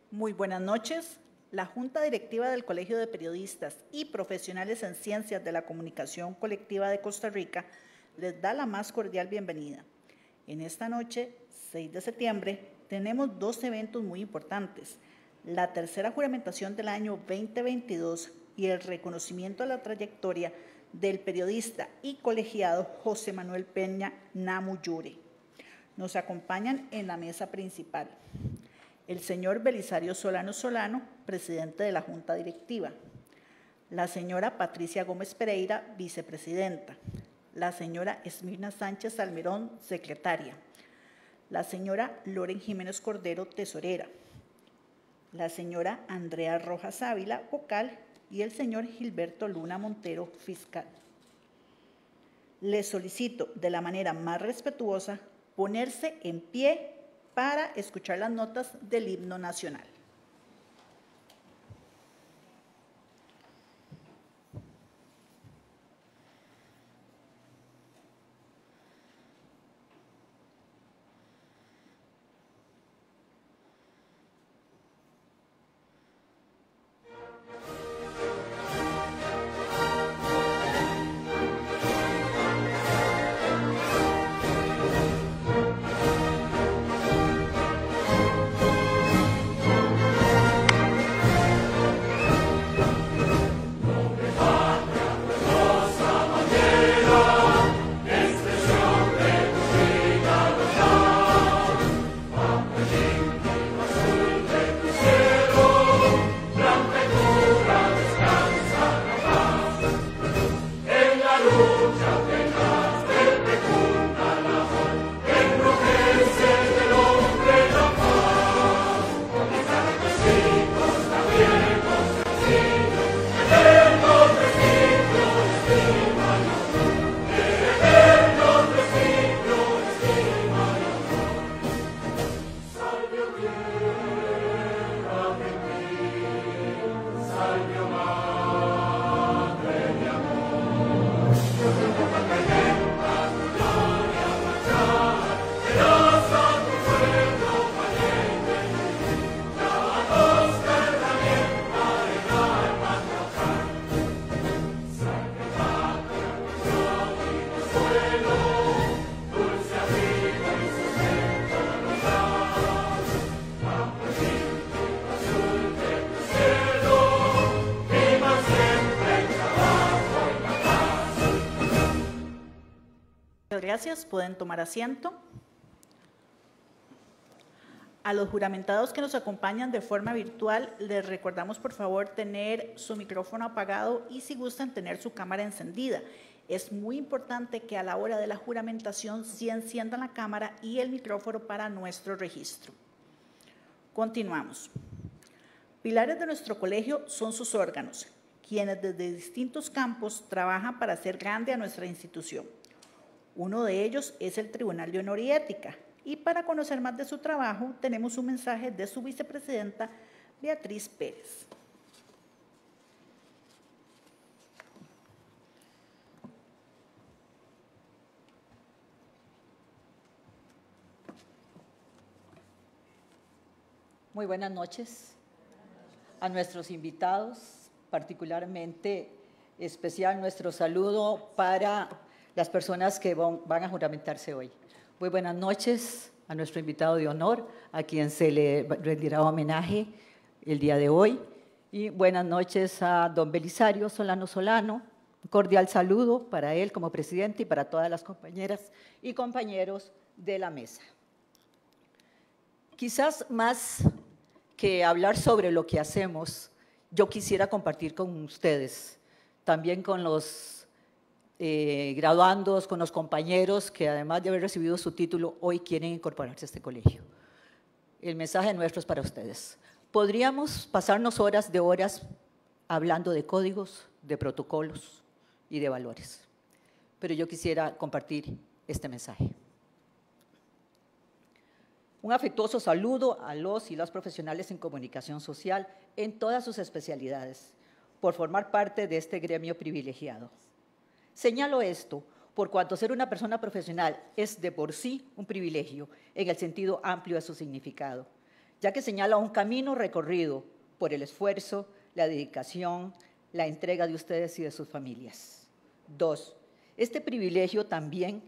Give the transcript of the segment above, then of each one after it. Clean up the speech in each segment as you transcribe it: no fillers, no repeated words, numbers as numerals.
Muy buenas noches. La Junta Directiva del Colegio de Periodistas y Profesionales en Ciencias de la Comunicación Colectiva de Costa Rica les da la más cordial bienvenida. En esta noche, 6 de septiembre, tenemos dos eventos muy importantes: la tercera juramentación del año 2022 y el reconocimiento a la trayectoria del periodista y colegiado José Manuel Peña Namu Yure. Nos acompañan en la mesa principal el señor Belisario Solano Solano, presidente de la Junta Directiva; la señora Patricia Gómez Pereira, vicepresidenta; la señora Esmirna Sánchez Almirón, secretaria; la señora Loren Jiménez Cordero, tesorera; la señora Andrea Rojas Ávila, vocal; y el señor Gilberto Luna Montero, fiscal. Les solicito de la manera más respetuosa ponerse en pie para escuchar las notas del himno nacional. Gracias, pueden tomar asiento. A los juramentados que nos acompañan de forma virtual, les recordamos por favor tener su micrófono apagado y, si gustan, tener su cámara encendida. Es muy importante que a la hora de la juramentación sí enciendan la cámara y el micrófono para nuestro registro. Continuamos. Pilares de nuestro colegio son sus órganos, quienes desde distintos campos trabajan para hacer grande a nuestra institución. Uno de ellos es el Tribunal de Honor y Ética, y para conocer más de su trabajo tenemos un mensaje de su vicepresidenta, Beatriz Pérez. Muy buenas noches a nuestros invitados, particularmente especial nuestro saludo para las personas que van a juramentarse hoy. Muy buenas noches a nuestro invitado de honor, a quien se le rendirá homenaje el día de hoy. Y buenas noches a don Belisario Solano Solano. Un cordial saludo para él como presidente y para todas las compañeras y compañeros de la mesa. Quizás más que hablar sobre lo que hacemos, yo quisiera compartir con ustedes, también con los graduandos, con los compañeros que además de haber recibido su título, hoy quieren incorporarse a este colegio. El mensaje nuestro es para ustedes. Podríamos pasarnos horas de horas hablando de códigos, de protocolos y de valores, pero yo quisiera compartir este mensaje. Un afectuoso saludo a los y las profesionales en comunicación social en todas sus especialidades, por formar parte de este gremio privilegiado. Señalo esto por cuanto ser una persona profesional es de por sí un privilegio en el sentido amplio de su significado, ya que señala un camino recorrido por el esfuerzo, la dedicación, la entrega de ustedes y de sus familias. 2. Este privilegio también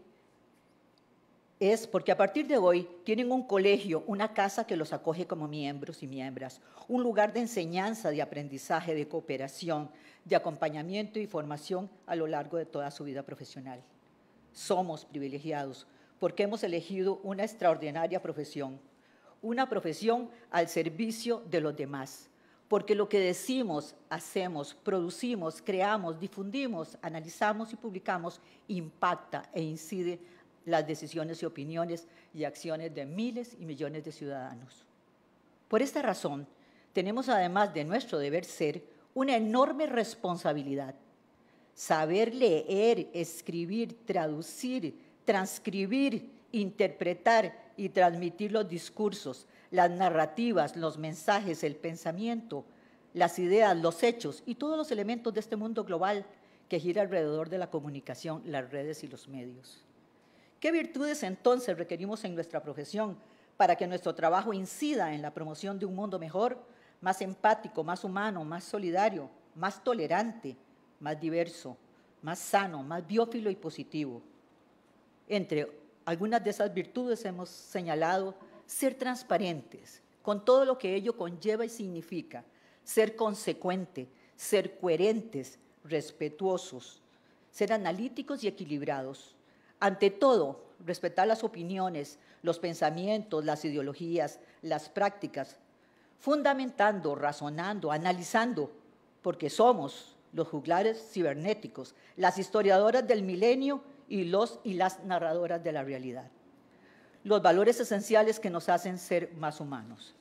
es porque a partir de hoy tienen un colegio, una casa que los acoge como miembros y miembros, un lugar de enseñanza, de aprendizaje, de cooperación, de acompañamiento y formación a lo largo de toda su vida profesional. Somos privilegiados porque hemos elegido una extraordinaria profesión, una profesión al servicio de los demás, porque lo que decimos, hacemos, producimos, creamos, difundimos, analizamos y publicamos impacta e incide las decisiones y opiniones y acciones de miles y millones de ciudadanos. Por esta razón, tenemos además de nuestro deber ser una enorme responsabilidad. Saber leer, escribir, traducir, transcribir, interpretar y transmitir los discursos, las narrativas, los mensajes, el pensamiento, las ideas, los hechos y todos los elementos de este mundo global que gira alrededor de la comunicación, las redes y los medios. ¿Qué virtudes entonces requerimos en nuestra profesión para que nuestro trabajo incida en la promoción de un mundo mejor, más empático, más humano, más solidario, más tolerante, más diverso, más sano, más biófilo y positivo? Entre algunas de esas virtudes hemos señalado ser transparentes, con todo lo que ello conlleva y significa, ser consecuente, ser coherentes, respetuosos, ser analíticos y equilibrados. Ante todo, respetar las opiniones, los pensamientos, las ideologías, las prácticas, fundamentando, razonando, analizando, porque somos los juglares cibernéticos, las historiadoras del milenio y los y las narradoras de la realidad. Los valores esenciales que nos hacen ser más humanos.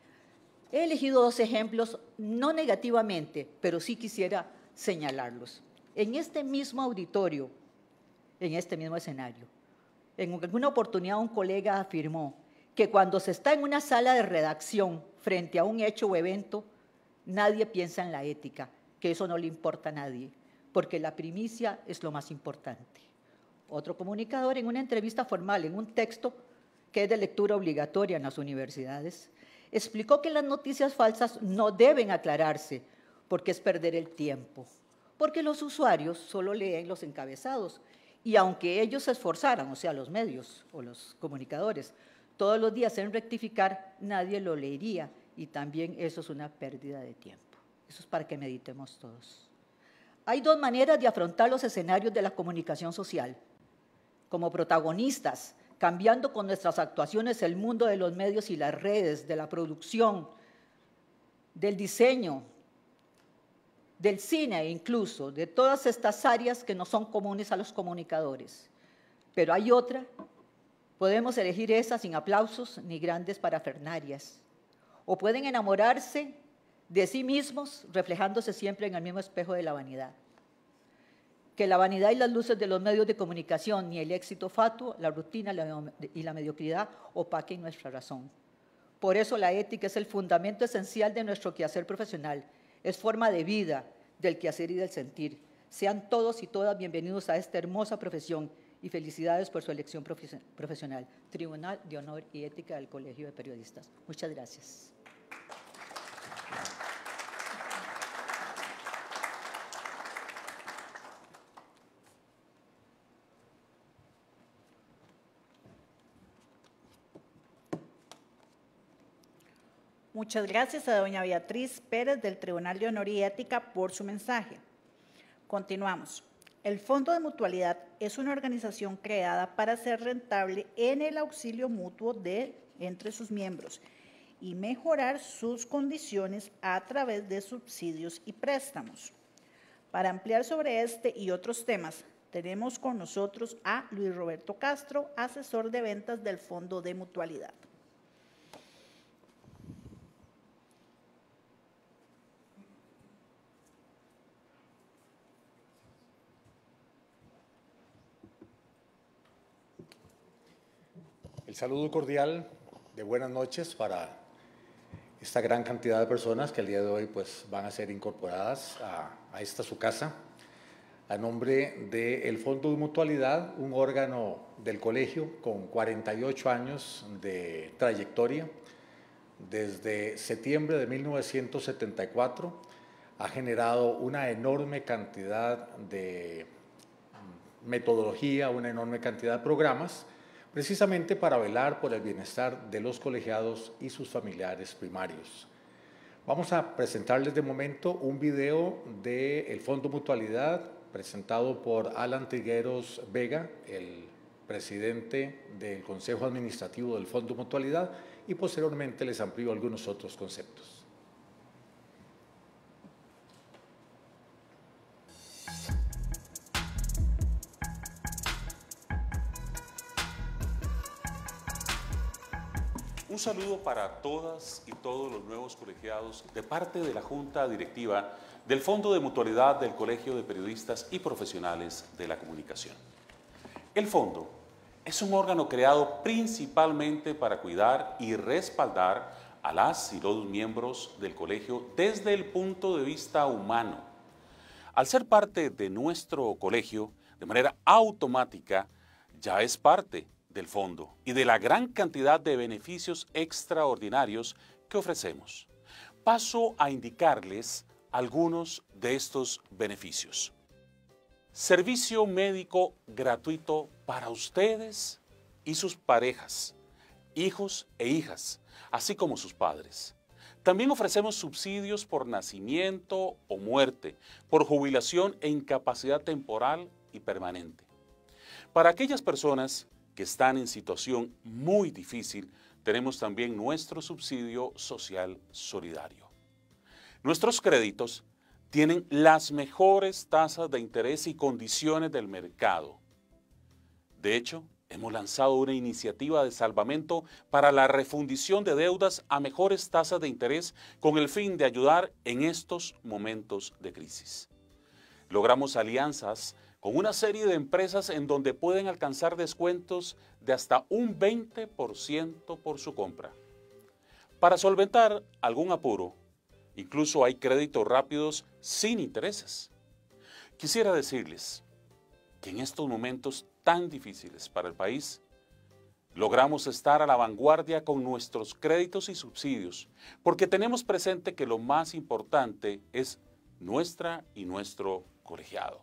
He elegido 2 ejemplos, no negativamente, pero sí quisiera señalarlos. En este mismo auditorio, en este mismo escenario, en alguna oportunidad un colega afirmó que cuando se está en una sala de redacción frente a un hecho o evento, nadie piensa en la ética, que eso no le importa a nadie, porque la primicia es lo más importante. Otro comunicador en una entrevista formal, en un texto que es de lectura obligatoria en las universidades, explicó que las noticias falsas no deben aclararse porque es perder el tiempo, porque los usuarios solo leen los encabezados y aunque ellos se esforzaran, o sea, los medios o los comunicadores, todos los días en rectificar, nadie lo leería y también eso es una pérdida de tiempo. Eso es para que meditemos todos. Hay 2 maneras de afrontar los escenarios de la comunicación social. Como protagonistas, cambiando con nuestras actuaciones el mundo de los medios y las redes, de la producción, del diseño, del cine incluso, de todas estas áreas que no son comunes a los comunicadores. Pero hay otra, podemos elegir esa sin aplausos ni grandes parafernarias. O pueden enamorarse de sí mismos, reflejándose siempre en el mismo espejo de la vanidad. Que la vanidad y las luces de los medios de comunicación, ni el éxito fatuo, la rutina y la mediocridad opaquen nuestra razón. Por eso la ética es el fundamento esencial de nuestro quehacer profesional. Es forma de vida, del quehacer y del sentir. Sean todos y todas bienvenidos a esta hermosa profesión y felicidades por su elección profesional. Tribunal de Honor y Ética del Colegio de Periodistas. Muchas gracias. Muchas gracias a doña Beatriz Pérez del Tribunal de Honor y Ética por su mensaje. Continuamos. El Fondo de Mutualidad es una organización creada para ser rentable en el auxilio mutuo entre sus miembros y mejorar sus condiciones a través de subsidios y préstamos. Para ampliar sobre este y otros temas, tenemos con nosotros a Luis Roberto Castro, asesor de ventas del Fondo de Mutualidad. El saludo cordial de buenas noches para esta gran cantidad de personas que el día de hoy pues, van a ser incorporadas a esta su casa. A nombre del Fondo de Mutualidad, un órgano del colegio con 48 años de trayectoria, desde septiembre de 1974 ha generado una enorme cantidad de metodología, una enorme cantidad de programas, precisamente para velar por el bienestar de los colegiados y sus familiares primarios. Vamos a presentarles de momento un video del Fondo Mutualidad presentado por Alan Trigueros Vega, el presidente del Consejo Administrativo del Fondo Mutualidad, y posteriormente les amplío algunos otros conceptos. Un saludo para todas y todos los nuevos colegiados de parte de la Junta Directiva del Fondo de Mutualidad del Colegio de Periodistas y Profesionales de la Comunicación. El Fondo es un órgano creado principalmente para cuidar y respaldar a las y los miembros del colegio desde el punto de vista humano. Al ser parte de nuestro colegio, de manera automática, ya es parte del fondo y de la gran cantidad de beneficios extraordinarios que ofrecemos. Paso a indicarles algunos de estos beneficios. Servicio médico gratuito para ustedes y sus parejas, hijos e hijas, así como sus padres. También ofrecemos subsidios por nacimiento o muerte, por jubilación e incapacidad temporal y permanente. Para aquellas personas que están en situación muy difícil, tenemos también nuestro subsidio social solidario. Nuestros créditos tienen las mejores tasas de interés y condiciones del mercado. De hecho, hemos lanzado una iniciativa de salvamento para la refundición de deudas a mejores tasas de interés con el fin de ayudar en estos momentos de crisis. Logramos alianzas con una serie de empresas en donde pueden alcanzar descuentos de hasta un 20% por su compra. Para solventar algún apuro, incluso hay créditos rápidos sin intereses. Quisiera decirles que en estos momentos tan difíciles para el país, logramos estar a la vanguardia con nuestros créditos y subsidios, porque tenemos presente que lo más importante es nuestra y nuestro colegiado.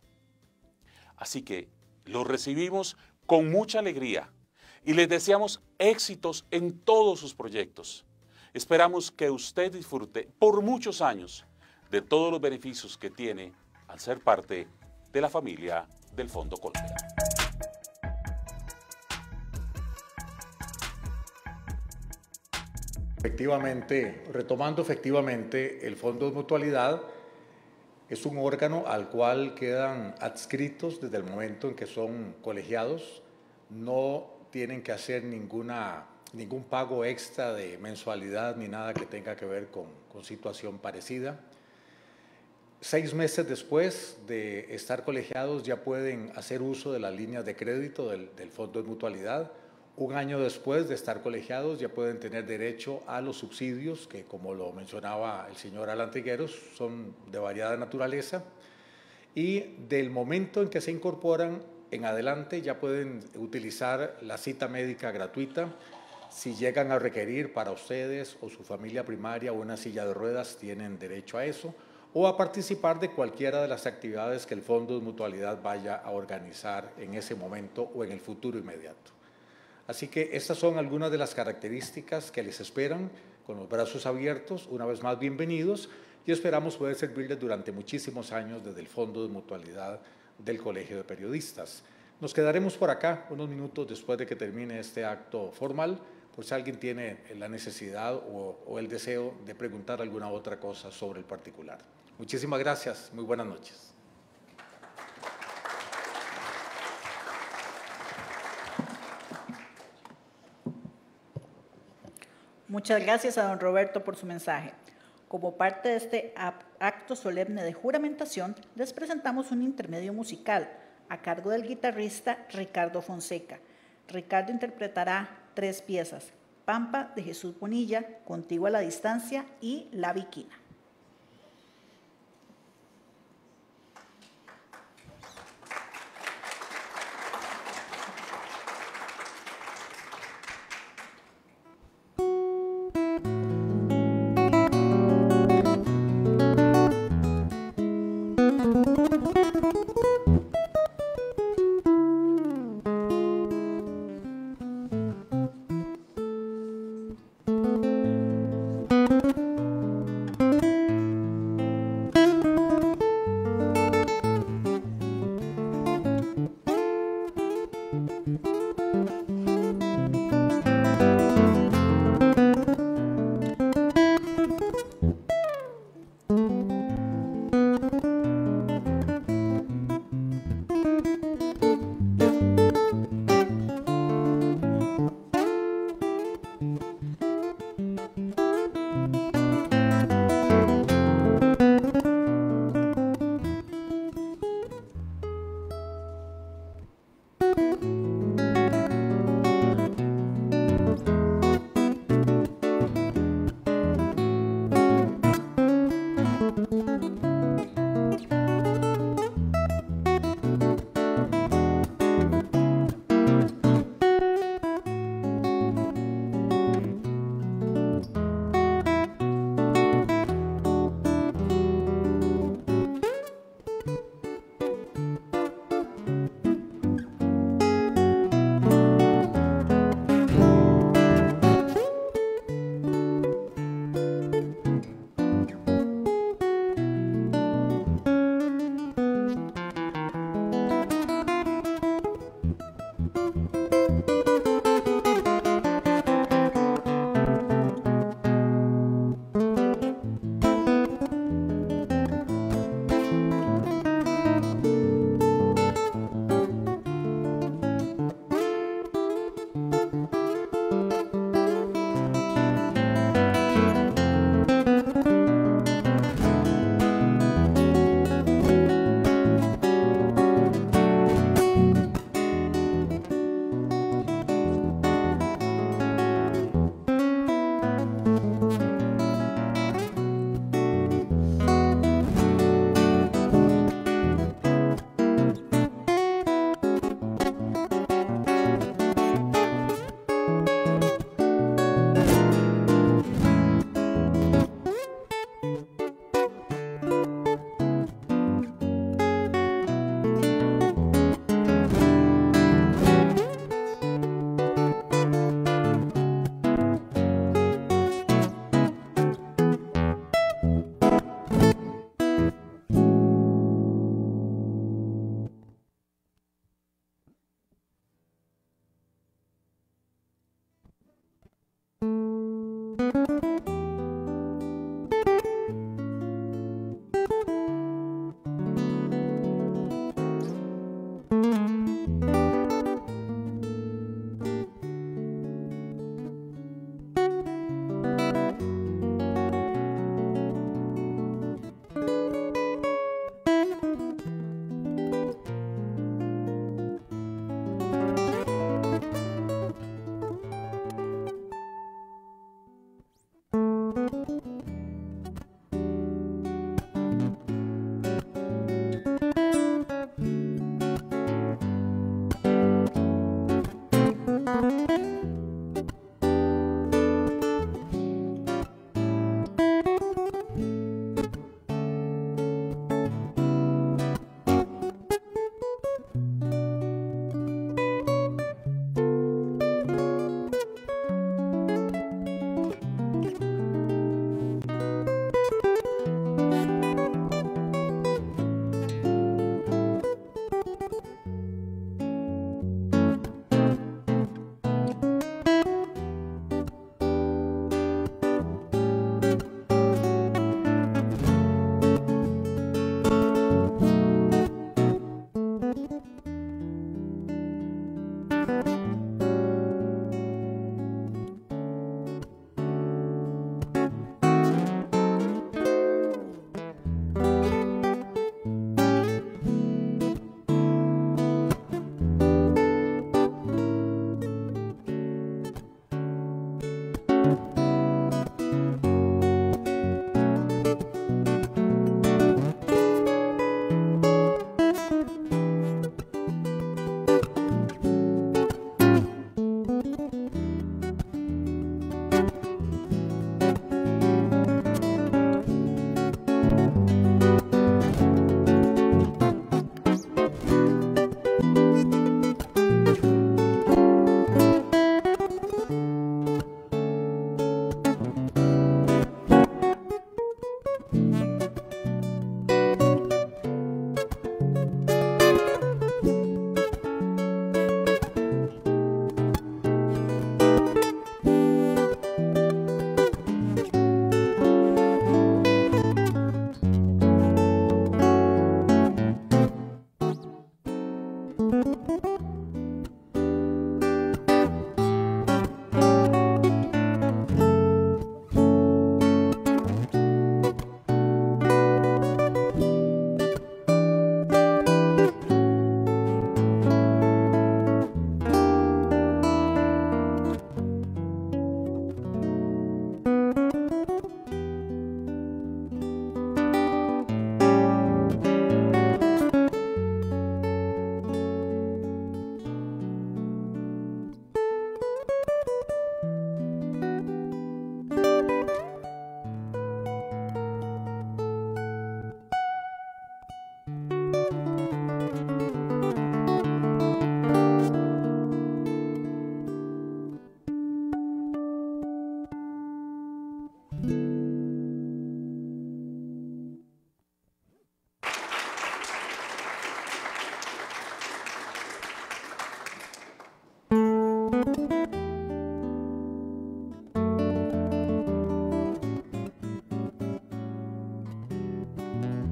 Así que los recibimos con mucha alegría y les deseamos éxitos en todos sus proyectos. Esperamos que usted disfrute por muchos años de todos los beneficios que tiene al ser parte de la familia del Fondo Colmena. Retomando efectivamente, el Fondo de Mutualidad es un órgano al cual quedan adscritos desde el momento en que son colegiados. No tienen que hacer ningún pago extra de mensualidad ni nada que tenga que ver con situación parecida. 6 meses después de estar colegiados ya pueden hacer uso de las líneas de crédito del Fondo de Mutualidad. 1 año después de estar colegiados ya pueden tener derecho a los subsidios que, como lo mencionaba el señor Alan Trigueros, son de variada naturaleza. Y del momento en que se incorporan en adelante ya pueden utilizar la cita médica gratuita. Si llegan a requerir para ustedes o su familia primaria una silla de ruedas, tienen derecho a eso, o a participar de cualquiera de las actividades que el Fondo de Mutualidad vaya a organizar en ese momento o en el futuro inmediato. Así que estas son algunas de las características que les esperan, con los brazos abiertos. Una vez más, bienvenidos, y esperamos poder servirles durante muchísimos años desde el Fondo de Mutualidad del Colegio de Periodistas. Nos quedaremos por acá unos minutos después de que termine este acto formal, por si alguien tiene la necesidad o el deseo de preguntar alguna otra cosa sobre el particular. Muchísimas gracias, muy buenas noches. Muchas gracias a don Roberto por su mensaje. Como parte de este acto solemne de juramentación, les presentamos un intermedio musical a cargo del guitarrista Ricardo Fonseca. Ricardo interpretará 3 piezas: Pampa de Jesús Bonilla, Contigo a la Distancia y La Viquina.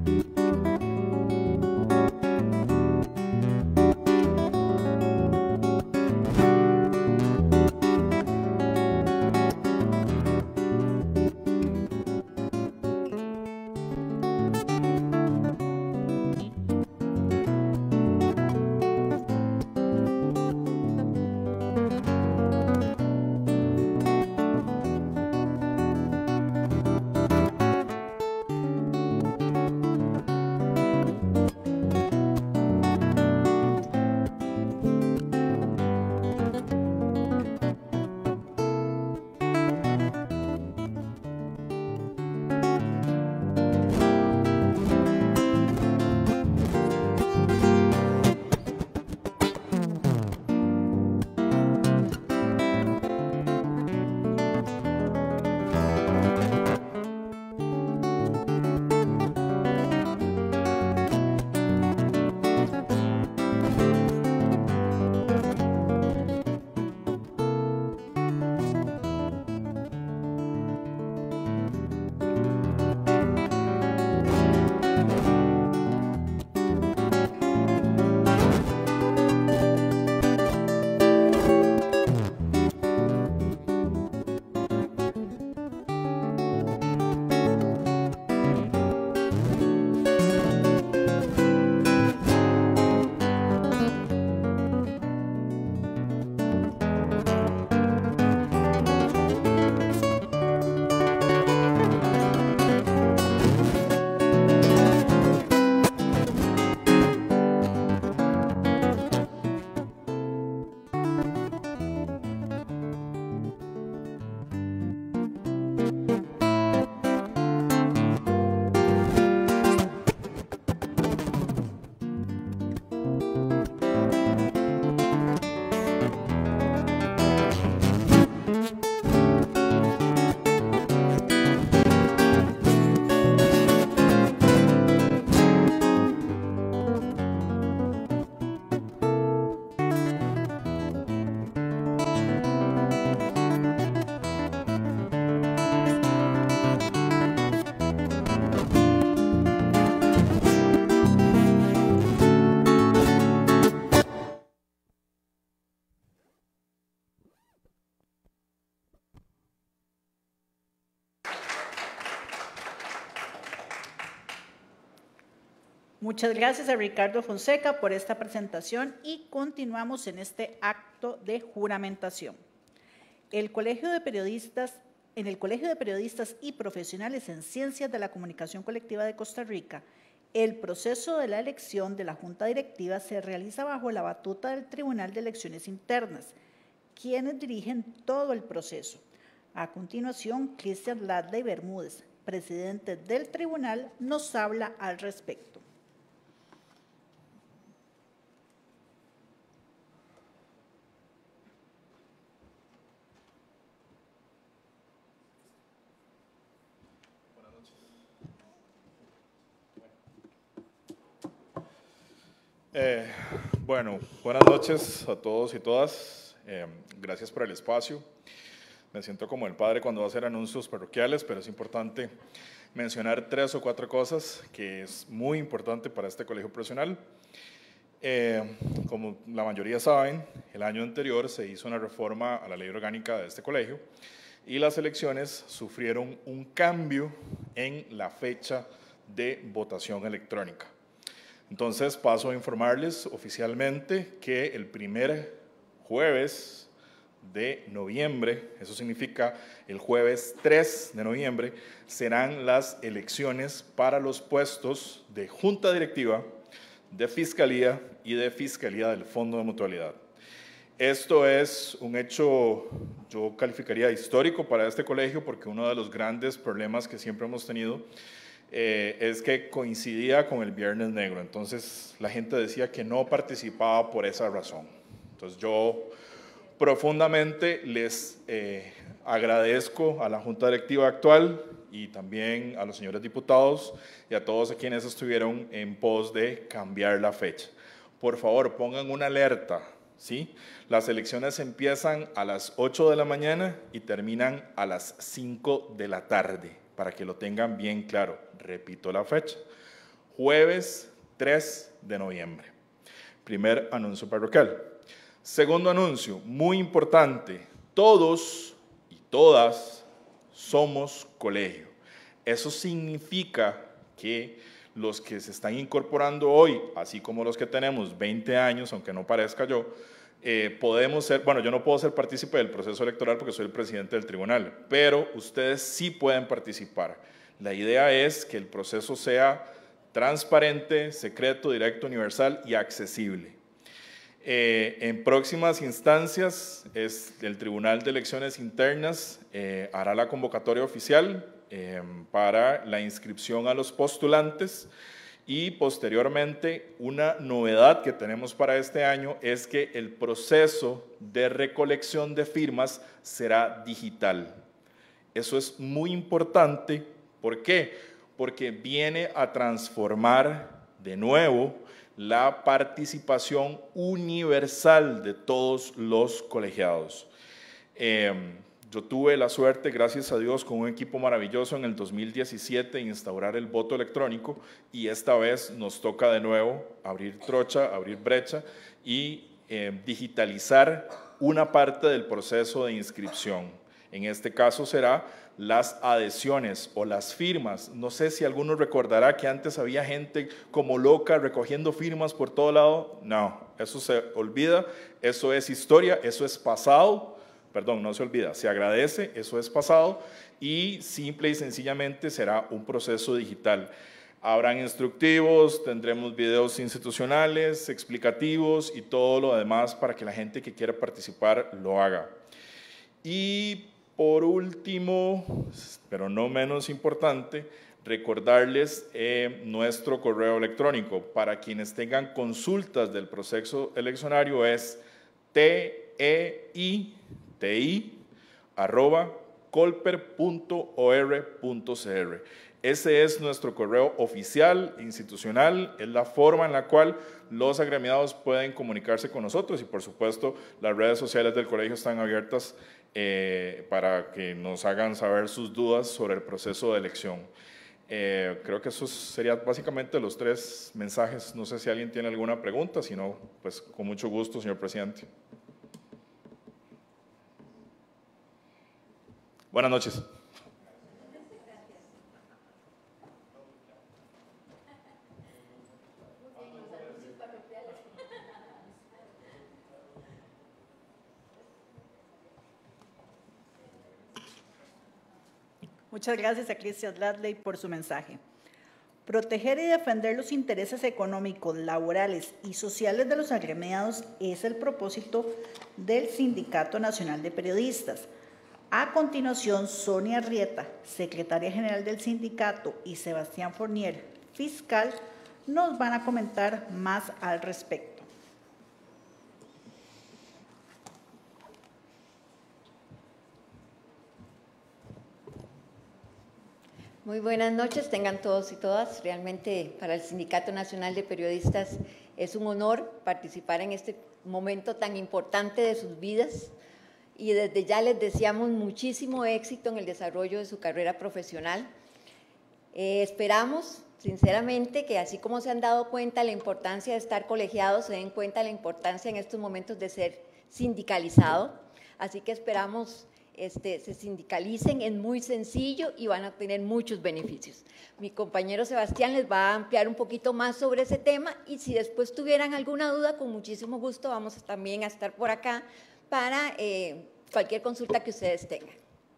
Muchas gracias a Ricardo Fonseca por esta presentación y continuamos en este acto de juramentación. En el Colegio de Periodistas y Profesionales en Ciencias de la Comunicación Colectiva de Costa Rica, el proceso de la elección de la Junta Directiva se realiza bajo la batuta del Tribunal de Elecciones Internas, quienes dirigen todo el proceso. A continuación, Cristian Ladley Bermúdez, presidente del tribunal, nos habla al respecto. Bueno, buenas noches a todos y todas. Gracias por el espacio. Me siento como el padre cuando va a hacer anuncios parroquiales, pero es importante mencionar 3 o 4 cosas que es muy importante para este colegio profesional. Como la mayoría saben, el año anterior se hizo una reforma a la ley orgánica de este colegio y las elecciones sufrieron un cambio en la fecha de votación electrónica. Entonces paso a informarles oficialmente que el primer jueves de noviembre, eso significa el jueves 3 de noviembre, serán las elecciones para los puestos de Junta Directiva, de Fiscalía y de Fiscalía del Fondo de Mutualidad. Esto es un hecho, yo calificaría histórico para este colegio, porque uno de los grandes problemas que siempre hemos tenido es que coincidía con el Viernes Negro. Entonces la gente decía que no participaba por esa razón. Entonces yo profundamente les agradezco a la Junta Directiva actual y también a los señores diputados y a todos quienes estuvieron en pos de cambiar la fecha. Por favor, pongan una alerta, ¿sí? Las elecciones empiezan a las 8 de la mañana y terminan a las 5 de la tarde, para que lo tengan bien claro. Repito la fecha, jueves 3 de noviembre. Primer anuncio parroquial. Segundo anuncio, muy importante, todos y todas somos colegio. Eso significa que los que se están incorporando hoy, así como los que tenemos 20 años, aunque no parezca yo, podemos ser, bueno, yo no puedo ser partícipe del proceso electoral porque soy el presidente del tribunal, pero ustedes sí pueden participar. La idea es que el proceso sea transparente, secreto, directo, universal y accesible. En próximas instancias, el Tribunal de Elecciones Internas hará la convocatoria oficial para la inscripción a los postulantes y posteriormente una novedad que tenemos para este año es que el proceso de recolección de firmas será digital. Eso es muy importante. ¿Por qué? Porque viene a transformar de nuevo la participación universal de todos los colegiados. Yo tuve la suerte, gracias a Dios, con un equipo maravilloso en el 2017 de instaurar el voto electrónico y esta vez nos toca de nuevo abrir trocha, abrir brecha y digitalizar una parte del proceso de inscripción. En este caso será las adhesiones o las firmas. No sé si alguno recordará que antes había gente como loca recogiendo firmas por todo lado. No, eso se olvida, eso es historia, eso es pasado. Perdón, no se olvida, se agradece, eso es pasado y simple y sencillamente será un proceso digital. Habrán instructivos, tendremos videos institucionales, explicativos y todo lo demás para que la gente que quiera participar lo haga. Y por último, pero no menos importante, recordarles nuestro correo electrónico. Para quienes tengan consultas del proceso eleccionario es teiti@colper.or.cr. Ese es nuestro correo oficial, institucional, es la forma en la cual los agremiados pueden comunicarse con nosotros y por supuesto las redes sociales del colegio están abiertas para que nos hagan saber sus dudas sobre el proceso de elección. Creo que esos serían básicamente los 3 mensajes. No sé si alguien tiene alguna pregunta, si no, pues con mucho gusto, señor presidente. Buenas noches. Muchas gracias a Cristian Ladley por su mensaje. Proteger y defender los intereses económicos, laborales y sociales de los agremiados es el propósito del Sindicato Nacional de Periodistas. A continuación, Sonia Arrieta, secretaria general del sindicato, y Sebastián Fournier, fiscal, nos van a comentar más al respecto. Muy buenas noches, tengan todos y todas. Realmente para el Sindicato Nacional de Periodistas es un honor participar en este momento tan importante de sus vidas y desde ya les deseamos muchísimo éxito en el desarrollo de su carrera profesional. Esperamos sinceramente que así como se han dado cuenta de la importancia de estar colegiados, se den cuenta de la importancia en estos momentos de ser sindicalizado. Así que esperamos se sindicalicen, es muy sencillo y van a tener muchos beneficios. Mi compañero Sebastián les va a ampliar un poquito más sobre ese tema y si después tuvieran alguna duda, con muchísimo gusto vamos también a estar por acá para cualquier consulta que ustedes tengan.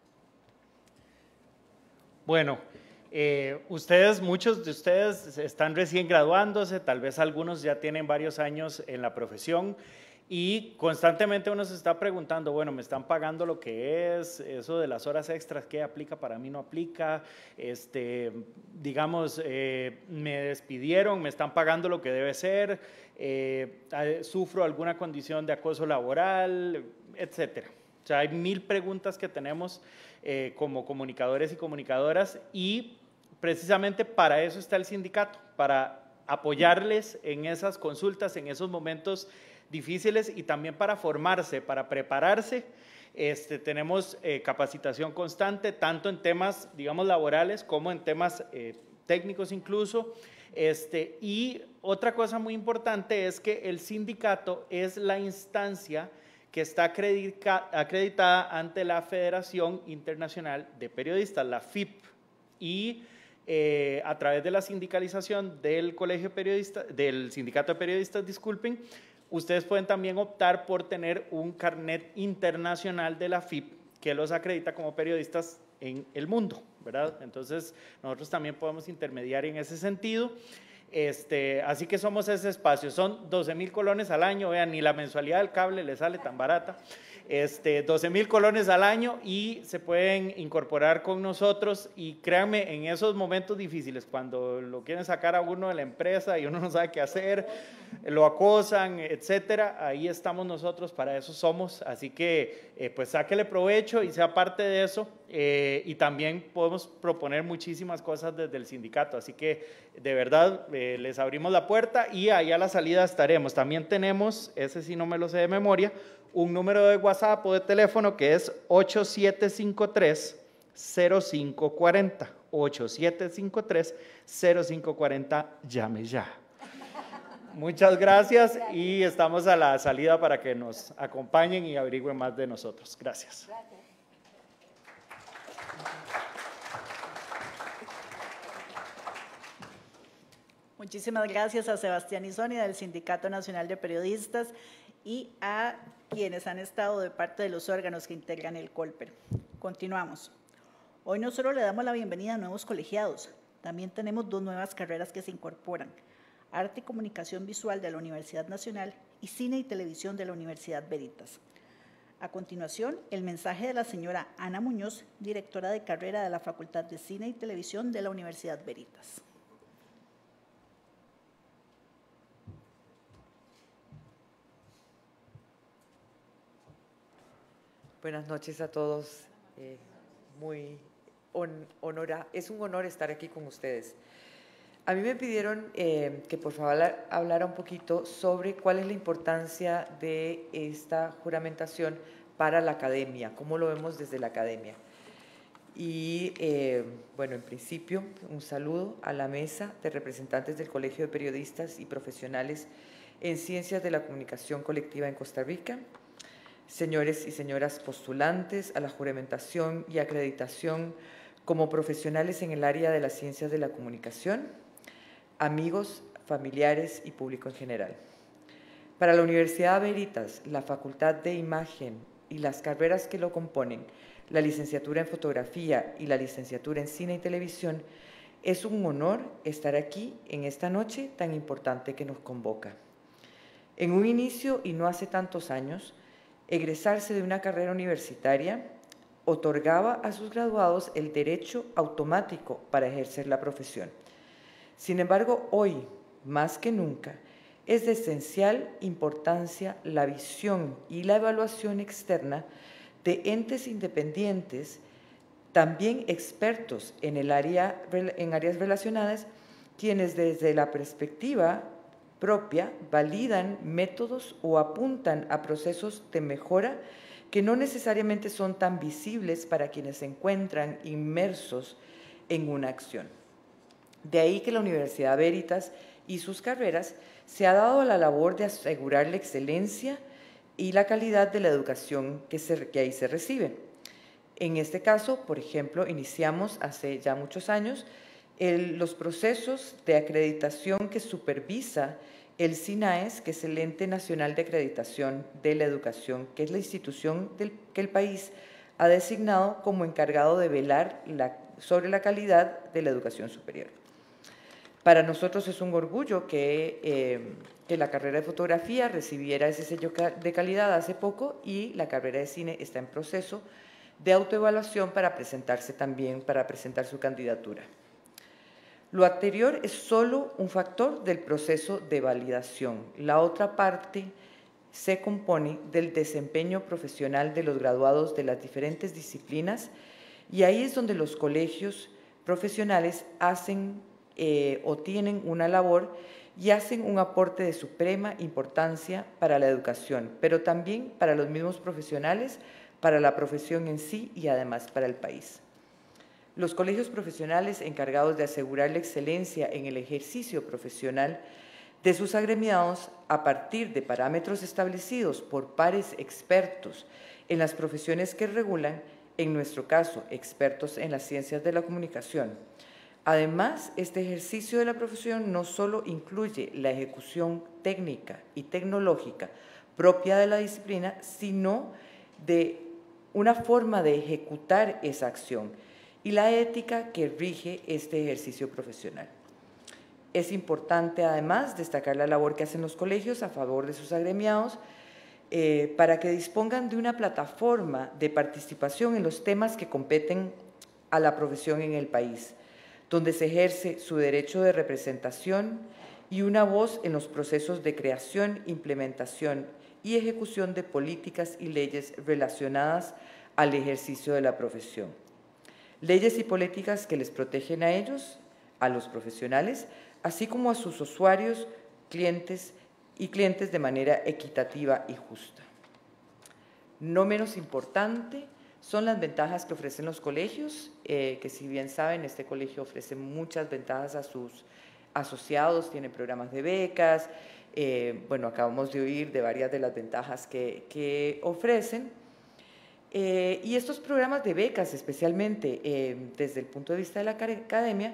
Bueno, muchos de ustedes están recién graduándose, tal vez algunos ya tienen varios años en la profesión. Y constantemente uno se está preguntando, bueno, me están pagando lo que es, eso de las horas extras, ¿qué aplica? Para mí no aplica, digamos, me despidieron, me están pagando lo que debe ser, sufro alguna condición de acoso laboral, etcétera. O sea, hay 1000 preguntas que tenemos como comunicadores y comunicadoras y precisamente para eso está el sindicato, para apoyarles en esas consultas, en esos momentos difíciles y también para formarse, para prepararse. Tenemos capacitación constante, tanto en temas, digamos, laborales como en temas técnicos incluso. Y otra cosa muy importante es que el sindicato es la instancia que está acreditada ante la Federación Internacional de Periodistas, la FIP, y a través de la sindicalización del Colegio Periodista, del Sindicato de Periodistas, disculpen, ustedes pueden también optar por tener un carnet internacional de la FIP que los acredita como periodistas en el mundo, ¿verdad? Entonces, nosotros también podemos intermediar en ese sentido. Así que somos ese espacio, son 12,000 colones al año, vean, ni la mensualidad del cable le sale tan barata, 12,000 colones al año y se pueden incorporar con nosotros y créanme, en esos momentos difíciles, cuando lo quieren sacar a uno de la empresa y uno no sabe qué hacer, lo acosan, etcétera, ahí estamos nosotros, para eso somos, así que pues sáquele provecho y sea parte de eso. Y también podemos proponer muchísimas cosas desde el sindicato, así que de verdad les abrimos la puerta y ahí a la salida estaremos. También tenemos, ese sí no me lo sé de memoria, un número de WhatsApp o de teléfono que es 8753-0540, 8753-0540, llame ya. Muchas gracias y estamos a la salida para que nos acompañen y averigüen más de nosotros. Gracias. Muchísimas gracias a Sebastián y Sonia del Sindicato Nacional de Periodistas y a quienes han estado de parte de los órganos que integran el COLPER. Continuamos. Hoy no solo le damos la bienvenida a nuevos colegiados, también tenemos 2 nuevas carreras que se incorporan: Arte y Comunicación Visual de la Universidad Nacional y Cine y Televisión de la Universidad Veritas. A continuación, el mensaje de la señora Ana Muñoz, directora de carrera de la Facultad de Cine y Televisión de la Universidad Veritas. Buenas noches a todos. Es un honor estar aquí con ustedes. A mí me pidieron que por favor hablara un poquito sobre cuál es la importancia de esta juramentación para la academia, cómo lo vemos desde la academia. Y bueno, en principio, un saludo a la mesa de representantes del Colegio de Periodistas y Profesionales en Ciencias de la Comunicación Colectiva en Costa Rica, señores y señoras postulantes a la juramentación y acreditación como profesionales en el área de las ciencias de la comunicación, amigos, familiares y público en general. Para la Universidad Veritas, la Facultad de Imagen y las carreras que lo componen, la licenciatura en fotografía y la licenciatura en cine y televisión, es un honor estar aquí en esta noche tan importante que nos convoca. En un inicio y no hace tantos años, egresarse de una carrera universitaria otorgaba a sus graduados el derecho automático para ejercer la profesión. Sin embargo, hoy, más que nunca, es de esencial importancia la visión y la evaluación externa de entes independientes, también expertos en áreas relacionadas, quienes desde la perspectiva propia validan métodos o apuntan a procesos de mejora que no necesariamente son tan visibles para quienes se encuentran inmersos en una acción. De ahí que la Universidad Veritas y sus carreras se ha dado a la labor de asegurar la excelencia y la calidad de la educación que ahí se recibe. En este caso, por ejemplo, iniciamos hace ya muchos años los procesos de acreditación que supervisa el SINAES, que es el Ente Nacional de Acreditación de la Educación, que es la institución que el país ha designado como encargado de velar sobre la calidad de la educación superior. Para nosotros es un orgullo que la carrera de fotografía recibiera ese sello de calidad hace poco y la carrera de cine está en proceso de autoevaluación para presentar su candidatura. Lo anterior es solo un factor del proceso de validación. La otra parte se compone del desempeño profesional de los graduados de las diferentes disciplinas y ahí es donde los colegios profesionales hacen o tienen una labor y hacen un aporte de suprema importancia para la educación, pero también para los mismos profesionales, para la profesión en sí y además para el país. Los colegios profesionales encargados de asegurar la excelencia en el ejercicio profesional de sus agremiados a partir de parámetros establecidos por pares expertos en las profesiones que regulan, en nuestro caso, expertos en las ciencias de la comunicación. Además, este ejercicio de la profesión no solo incluye la ejecución técnica y tecnológica propia de la disciplina, sino de una forma de ejecutar esa acción y la ética que rige este ejercicio profesional. Es importante, además, destacar la labor que hacen los colegios a favor de sus agremiados para que dispongan de una plataforma de participación en los temas que competen a la profesión en el país, donde se ejerce su derecho de representación y una voz en los procesos de creación, implementación y ejecución de políticas y leyes relacionadas al ejercicio de la profesión. Leyes y políticas que les protegen a ellos, a los profesionales, así como a sus usuarios, clientes de manera equitativa y justa. No menos importante son las ventajas que ofrecen los colegios, que si bien saben, este colegio ofrece muchas ventajas a sus asociados, tiene programas de becas, bueno, acabamos de oír de varias de las ventajas que ofrecen. Y estos programas de becas, especialmente desde el punto de vista de la academia,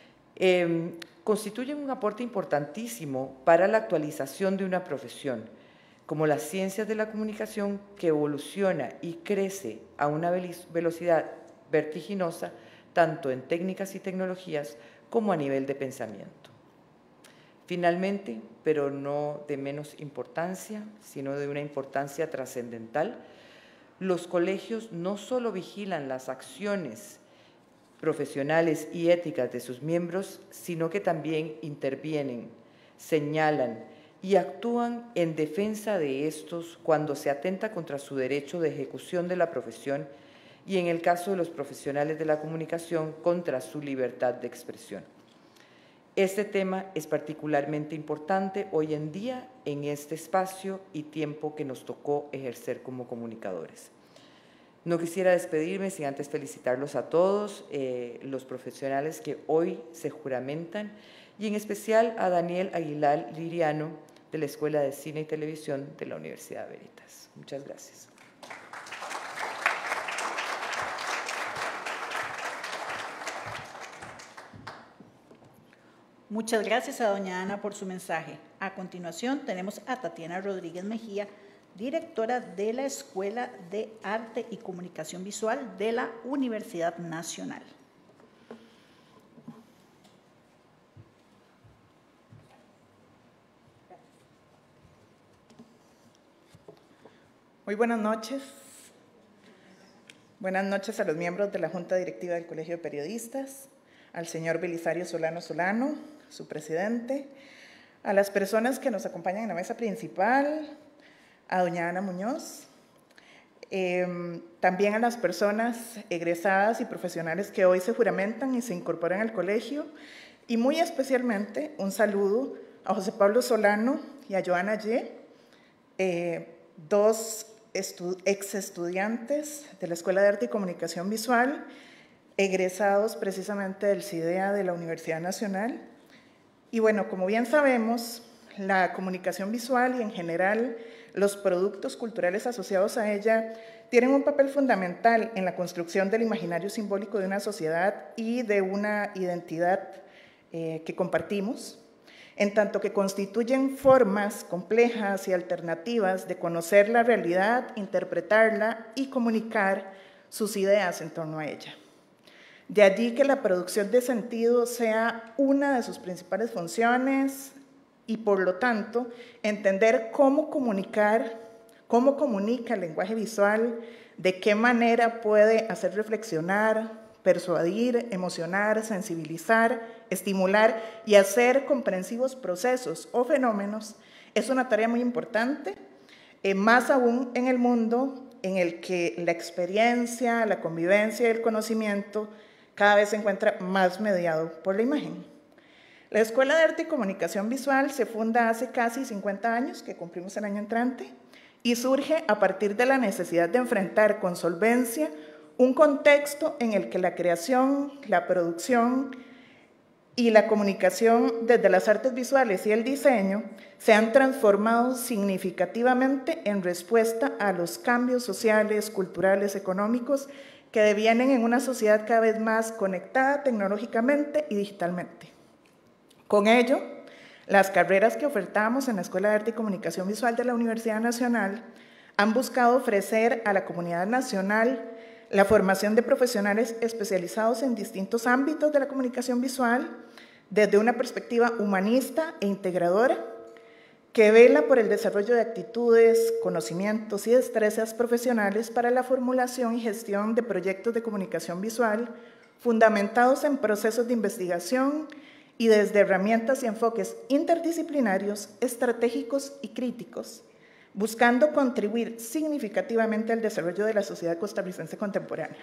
constituyen un aporte importantísimo para la actualización de una profesión, como las ciencias de la comunicación, que evoluciona y crece a una velocidad vertiginosa, tanto en técnicas y tecnologías como a nivel de pensamiento. Finalmente, pero no de menos importancia, sino de una importancia trascendental, los colegios no solo vigilan las acciones profesionales y éticas de sus miembros, sino que también intervienen, señalan y actúan en defensa de estos cuando se atenta contra su derecho de ejecución de la profesión y, en el caso de los profesionales de la comunicación, contra su libertad de expresión. Este tema es particularmente importante hoy en día en este espacio y tiempo que nos tocó ejercer como comunicadores. No quisiera despedirme sin antes felicitarlos a todos los profesionales que hoy se juramentan y en especial a Daniel Aguilar Liriano de la Escuela de Cine y Televisión de la Universidad Veritas. Muchas gracias. Muchas gracias a doña Ana por su mensaje. A continuación tenemos a Tatiana Rodríguez Mejía, directora de la Escuela de Arte y Comunicación Visual de la Universidad Nacional. Muy buenas noches. Buenas noches a los miembros de la Junta Directiva del Colegio de Periodistas, al señor Belisario Solano Solano, su presidente, a las personas que nos acompañan en la mesa principal, a doña Ana Muñoz, también a las personas egresadas y profesionales que hoy se juramentan y se incorporan al colegio, y muy especialmente un saludo a José Pablo Solano y a Joana Ye, dos ex estudiantes de la Escuela de Arte y Comunicación Visual, egresados precisamente del CIDEA de la Universidad Nacional. Y bueno, como bien sabemos, la comunicación visual y en general los productos culturales asociados a ella tienen un papel fundamental en la construcción del imaginario simbólico de una sociedad y de una identidad que compartimos, en tanto que constituyen formas complejas y alternativas de conocer la realidad, interpretarla y comunicar sus ideas en torno a ella. De allí que la producción de sentido sea una de sus principales funciones y, por lo tanto, entender cómo comunicar, cómo comunica el lenguaje visual, de qué manera puede hacer reflexionar, persuadir, emocionar, sensibilizar, estimular y hacer comprensivos procesos o fenómenos, es una tarea muy importante, más aún en el mundo en el que la experiencia, la convivencia y el conocimiento cada vez se encuentra más mediado por la imagen. La Escuela de Arte y Comunicación Visual se funda hace casi 50 años, que cumplimos el año entrante, y surge a partir de la necesidad de enfrentar con solvencia un contexto en el que la creación, la producción y la comunicación desde las artes visuales y el diseño se han transformado significativamente en respuesta a los cambios sociales, culturales, económicos que devienen en una sociedad cada vez más conectada tecnológicamente y digitalmente. Con ello, las carreras que ofertamos en la Escuela de Arte y Comunicación Visual de la Universidad Nacional han buscado ofrecer a la comunidad nacional la formación de profesionales especializados en distintos ámbitos de la comunicación visual desde una perspectiva humanista e integradora que vela por el desarrollo de actitudes, conocimientos y destrezas profesionales para la formulación y gestión de proyectos de comunicación visual fundamentados en procesos de investigación y desde herramientas y enfoques interdisciplinarios, estratégicos y críticos, buscando contribuir significativamente al desarrollo de la sociedad costarricense contemporánea.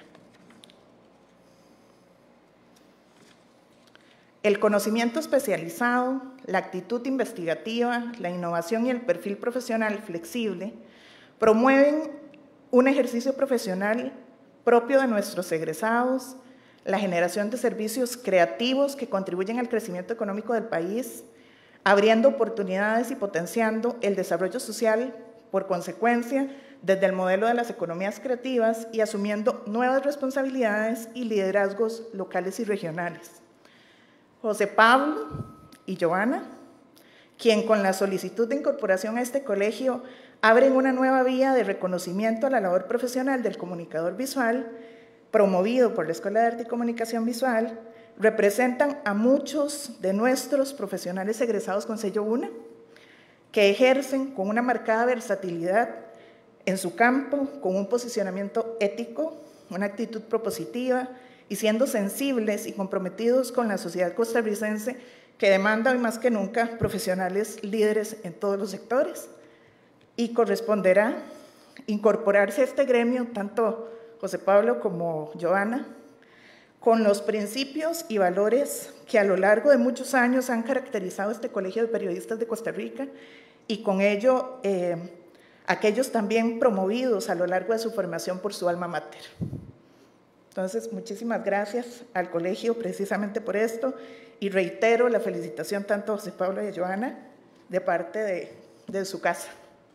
El conocimiento especializado, la actitud investigativa, la innovación y el perfil profesional flexible promueven un ejercicio profesional propio de nuestros egresados, la generación de servicios creativos que contribuyen al crecimiento económico del país, abriendo oportunidades y potenciando el desarrollo social, por consecuencia, desde el modelo de las economías creativas y asumiendo nuevas responsabilidades y liderazgos locales y regionales. José Pablo y Joana, quien con la solicitud de incorporación a este colegio abren una nueva vía de reconocimiento a la labor profesional del comunicador visual, promovido por la Escuela de Arte y Comunicación Visual, representan a muchos de nuestros profesionales egresados con sello UNA, que ejercen con una marcada versatilidad en su campo, con un posicionamiento ético, una actitud propositiva y siendo sensibles y comprometidos con la sociedad costarricense que demanda hoy más que nunca profesionales líderes en todos los sectores. Y corresponderá incorporarse a este gremio, tanto José Pablo como Joana, con los principios y valores que a lo largo de muchos años han caracterizado este Colegio de Periodistas de Costa Rica y con ello aquellos también promovidos a lo largo de su formación por su alma mater. Entonces, muchísimas gracias al colegio precisamente por esto y reitero la felicitación tanto a José Pablo y a Joana de parte de su casa.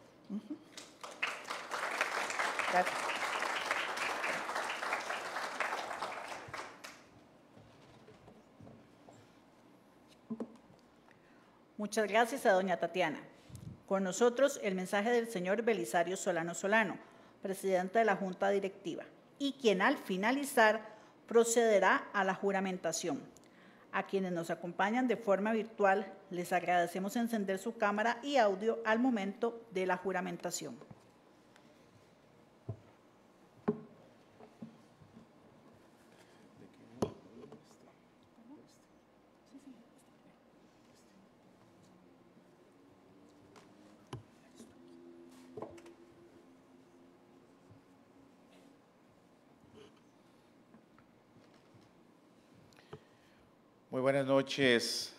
Gracias. Muchas gracias a doña Tatiana. Con nosotros el mensaje del señor Belisario Solano Solano, presidente de la Junta Directiva, y quien al finalizar procederá a la juramentación. A quienes nos acompañan de forma virtual, les agradecemos encender su cámara y audio al momento de la juramentación. Muy buenas noches,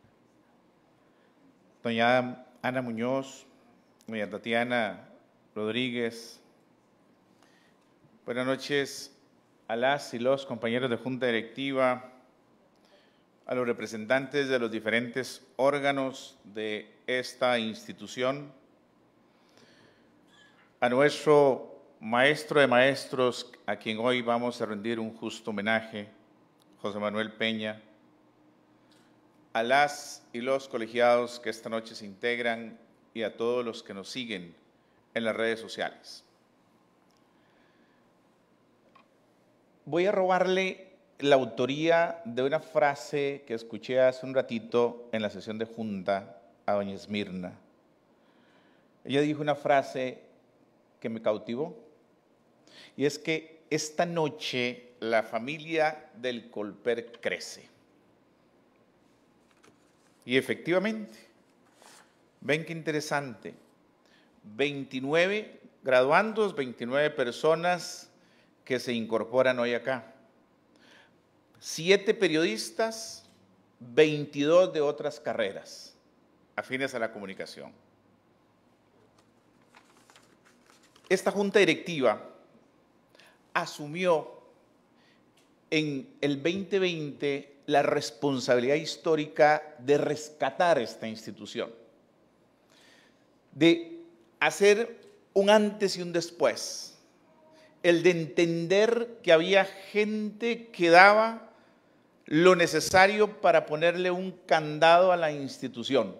doña Ana Muñoz, doña Tatiana Rodríguez. Buenas noches a las y los compañeros de Junta Directiva, a los representantes de los diferentes órganos de esta institución, a nuestro maestro de maestros, a quien hoy vamos a rendir un justo homenaje, José Manuel Peña, a las y los colegiados que esta noche se integran y a todos los que nos siguen en las redes sociales. Voy a robarle la autoría de una frase que escuché hace un ratito en la sesión de junta a doña Esmirna. Ella dijo una frase que me cautivó, y es que esta noche la familia del Colper crece. Y efectivamente, ven qué interesante, 29 graduandos, 29 personas que se incorporan hoy acá, 7 periodistas, 22 de otras carreras afines a la comunicación. Esta junta directiva asumió en el 2020 la responsabilidad histórica de rescatar esta institución, de hacer un antes y un después, el de entender que había gente que daba lo necesario para ponerle un candado a la institución.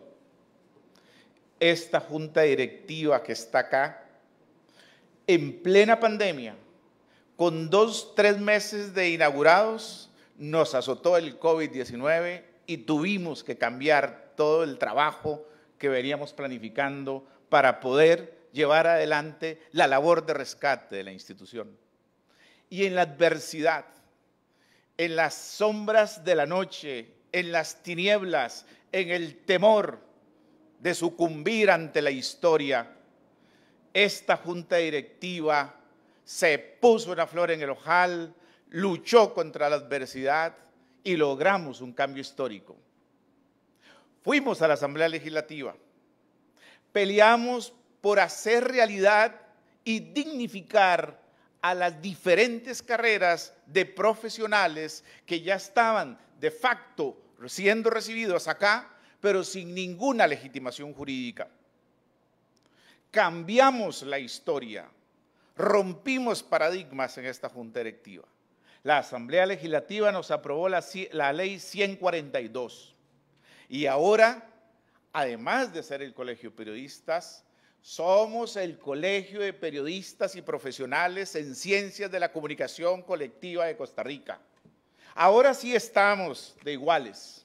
Esta junta directiva que está acá, en plena pandemia, con 2-3 meses de inaugurados, nos azotó el COVID-19 y tuvimos que cambiar todo el trabajo que veníamos planificando para poder llevar adelante la labor de rescate de la institución. Y en la adversidad, en las sombras de la noche, en las tinieblas, en el temor de sucumbir ante la historia, esta junta directiva se puso una flor en el ojal, luchó contra la adversidad y logramos un cambio histórico. Fuimos a la Asamblea Legislativa, peleamos por hacer realidad y dignificar a las diferentes carreras de profesionales que ya estaban de facto siendo recibidos acá, pero sin ninguna legitimación jurídica. Cambiamos la historia, rompimos paradigmas en esta junta directiva. La Asamblea Legislativa nos aprobó la Ley 142 y ahora, además de ser el Colegio de Periodistas, somos el Colegio de Periodistas y Profesionales en Ciencias de la Comunicación Colectiva de Costa Rica. Ahora sí estamos de iguales,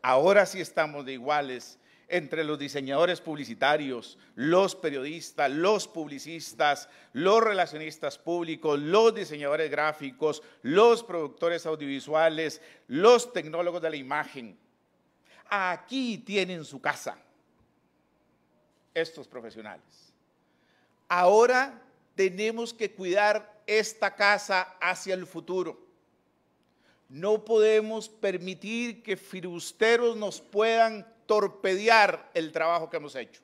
entre los diseñadores publicitarios, los periodistas, los publicistas, los relacionistas públicos, los diseñadores gráficos, los productores audiovisuales, los tecnólogos de la imagen. Aquí tienen su casa estos profesionales. Ahora tenemos que cuidar esta casa hacia el futuro. No podemos permitir que filibusteros nos puedan torpedear el trabajo que hemos hecho.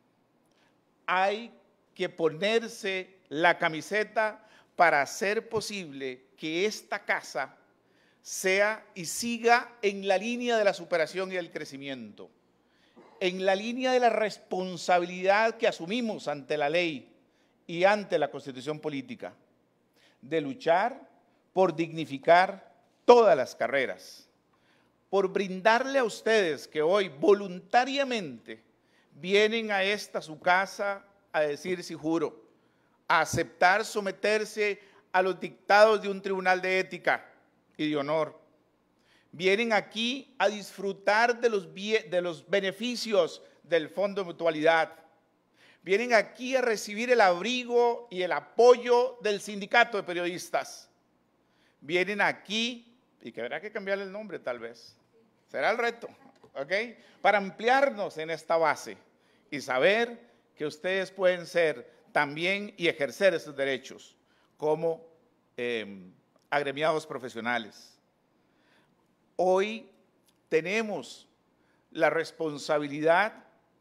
Hay que ponerse la camiseta para hacer posible que esta casa sea y siga en la línea de la superación y el crecimiento, en la línea de la responsabilidad que asumimos ante la ley y ante la Constitución política, de luchar por dignificar todas las carreras, por brindarle a ustedes que hoy voluntariamente vienen a esta su casa a decir sí juro, a aceptar someterse a los dictados de un tribunal de ética y de honor. Vienen aquí a disfrutar de los beneficios del Fondo de Mutualidad. Vienen aquí a recibir el abrigo y el apoyo del Sindicato de Periodistas. Vienen aquí, y que habrá que cambiarle el nombre tal vez, será el reto, ¿ok? Para ampliarnos en esta base y saber que ustedes pueden ser también y ejercer esos derechos como agremiados profesionales. Hoy tenemos la responsabilidad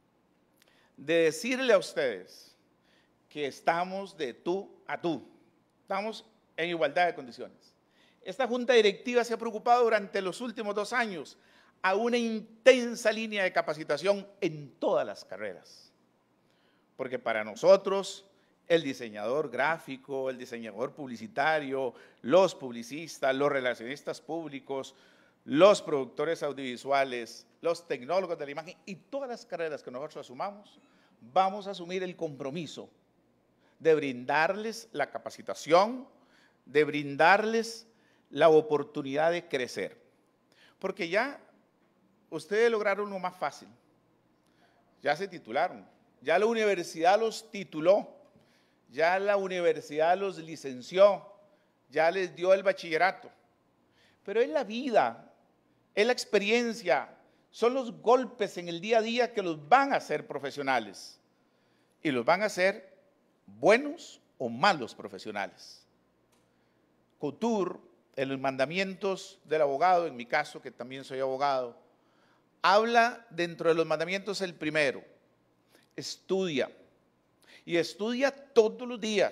de decirle a ustedes que estamos de tú a tú, estamos en igualdad de condiciones. Esta junta directiva se ha preocupado durante los últimos 2 años a una intensa línea de capacitación en todas las carreras, porque para nosotros el diseñador gráfico, el diseñador publicitario, los publicistas, los relacionistas públicos, los productores audiovisuales, los tecnólogos de la imagen y todas las carreras que nosotros asumamos, vamos a asumir el compromiso de brindarles la capacitación, de brindarles la oportunidad de crecer. Porque ya ustedes lograron lo más fácil, ya se titularon, ya la universidad los tituló, ya la universidad los licenció, ya les dio el bachillerato. Pero es la vida, es la experiencia, son los golpes en el día a día que los van a hacer profesionales y los van a hacer buenos o malos profesionales. Couture, en los mandamientos del abogado, en mi caso que también soy abogado, habla dentro de los mandamientos el primero, estudia y estudia todos los días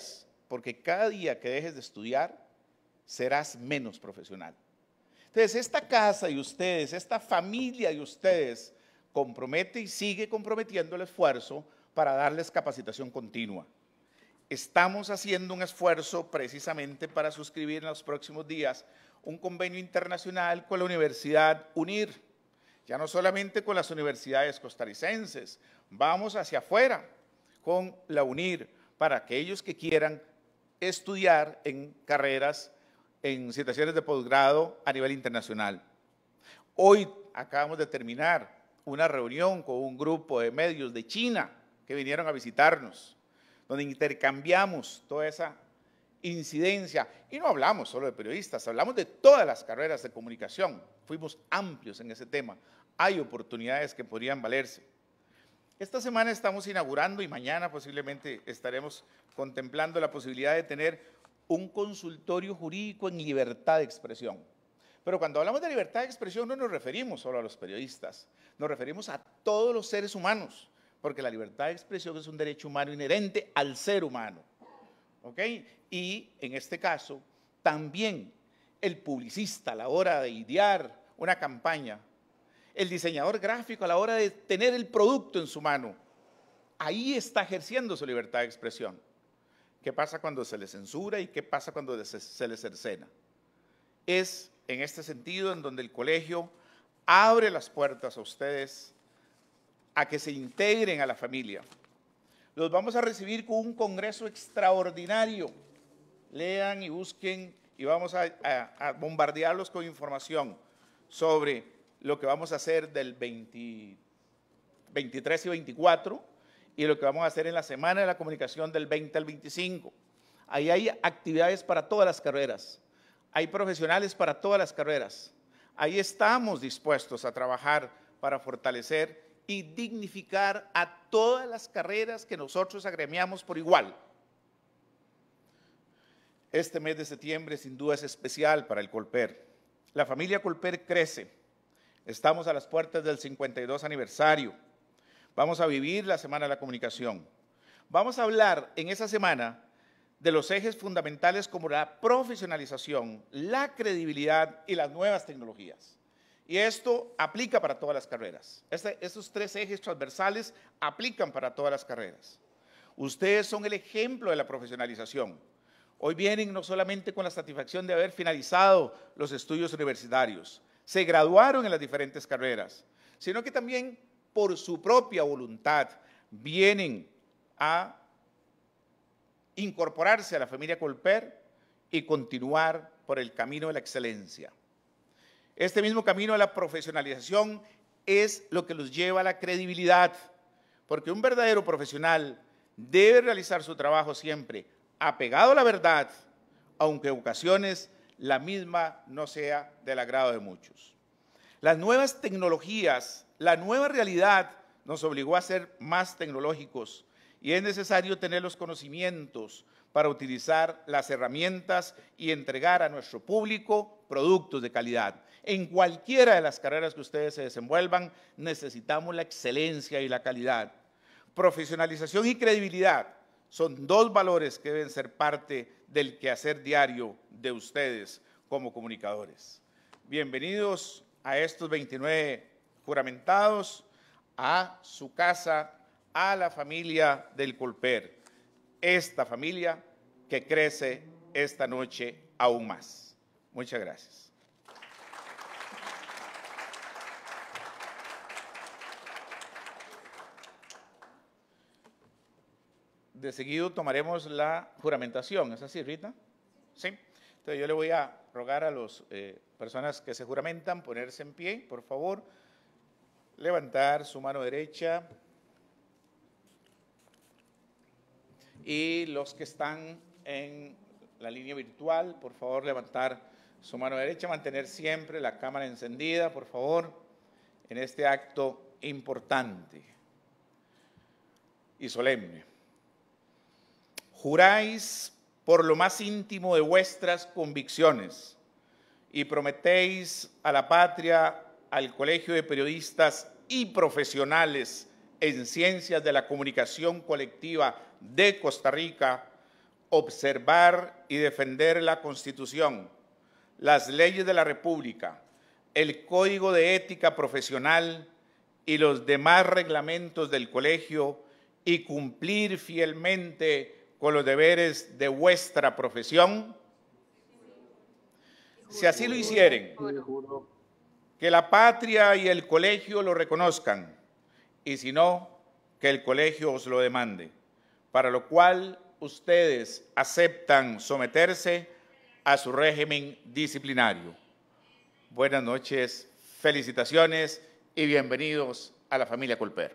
porque cada día que dejes de estudiar, serás menos profesional. Entonces, esta casa de ustedes, esta familia de ustedes, compromete y sigue comprometiendo el esfuerzo para darles capacitación continua. Estamos haciendo un esfuerzo precisamente para suscribir en los próximos días un convenio internacional con la Universidad UNIR, ya no solamente con las universidades costarricenses, vamos hacia afuera con la UNIR para aquellos que quieran estudiar en carreras, en situaciones de posgrado a nivel internacional. Hoy acabamos de terminar una reunión con un grupo de medios de China que vinieron a visitarnos, donde intercambiamos toda esa incidencia. Y no hablamos solo de periodistas, hablamos de todas las carreras de comunicación. Fuimos amplios en ese tema. Hay oportunidades que podrían valerse. Esta semana estamos inaugurando y mañana posiblemente estaremos contemplando la posibilidad de tener un consultorio jurídico en libertad de expresión. Pero cuando hablamos de libertad de expresión no nos referimos solo a los periodistas, nos referimos a todos los seres humanos, porque la libertad de expresión es un derecho humano inherente al ser humano. ¿Ok? Y en este caso, también el publicista a la hora de idear una campaña, el diseñador gráfico a la hora de tener el producto en su mano, ahí está ejerciendo su libertad de expresión. ¿Qué pasa cuando se le censura y qué pasa cuando se le cercena? Es en este sentido en donde el colegio abre las puertas a ustedes a que se integren a la familia. Los vamos a recibir con un congreso extraordinario. Lean y busquen y vamos a bombardearlos con información sobre lo que vamos a hacer del 23 y 24 y lo que vamos a hacer en la Semana de la Comunicación del 20 al 25. Ahí hay actividades para todas las carreras, hay profesionales para todas las carreras. Ahí estamos dispuestos a trabajar para fortalecer y dignificar a todas las carreras que nosotros agremiamos por igual. Este mes de septiembre sin duda es especial para el Colper. La familia Colper crece. Estamos a las puertas del 52 aniversario. Vamos a vivir la Semana de la Comunicación. Vamos a hablar en esa semana de los ejes fundamentales como la profesionalización, la credibilidad y las nuevas tecnologías. Y esto aplica para todas las carreras. Estos tres ejes transversales aplican para todas las carreras. Ustedes son el ejemplo de la profesionalización. Hoy vienen no solamente con la satisfacción de haber finalizado los estudios universitarios, se graduaron en las diferentes carreras, sino que también por su propia voluntad vienen a incorporarse a la familia Colper y continuar por el camino de la excelencia. Este mismo camino a la profesionalización es lo que los lleva a la credibilidad, porque un verdadero profesional debe realizar su trabajo siempre apegado a la verdad, aunque en ocasiones la misma no sea del agrado de muchos. Las nuevas tecnologías, la nueva realidad nos obligó a ser más tecnológicos y es necesario tener los conocimientos para utilizar las herramientas y entregar a nuestro público productos de calidad. En cualquiera de las carreras que ustedes se desenvuelvan, necesitamos la excelencia y la calidad. Profesionalización y credibilidad son dos valores que deben ser parte del quehacer diario de ustedes como comunicadores. Bienvenidos a estos 29 juramentados, a su casa, a la familia del Colper, esta familia que crece esta noche aún más. Muchas gracias. De seguido tomaremos la juramentación, ¿es así, Rita? Sí. Entonces yo le voy a rogar a las personas que se juramentan ponerse en pie, por favor, levantar su mano derecha y los que están en la línea virtual, por favor, levantar su mano derecha, mantener siempre la cámara encendida, por favor, en este acto importante y solemne. Juráis por lo más íntimo de vuestras convicciones y prometéis a la patria, al Colegio de Periodistas y Profesionales en Ciencias de la Comunicación Colectiva de Costa Rica, observar y defender la Constitución, las leyes de la República, el Código de Ética Profesional y los demás reglamentos del colegio y cumplir fielmente con los deberes de vuestra profesión? Si así lo hicieren, que la patria y el colegio lo reconozcan, y si no, que el colegio os lo demande, para lo cual ustedes aceptan someterse a su régimen disciplinario. Buenas noches, felicitaciones y bienvenidos a la familia Colper.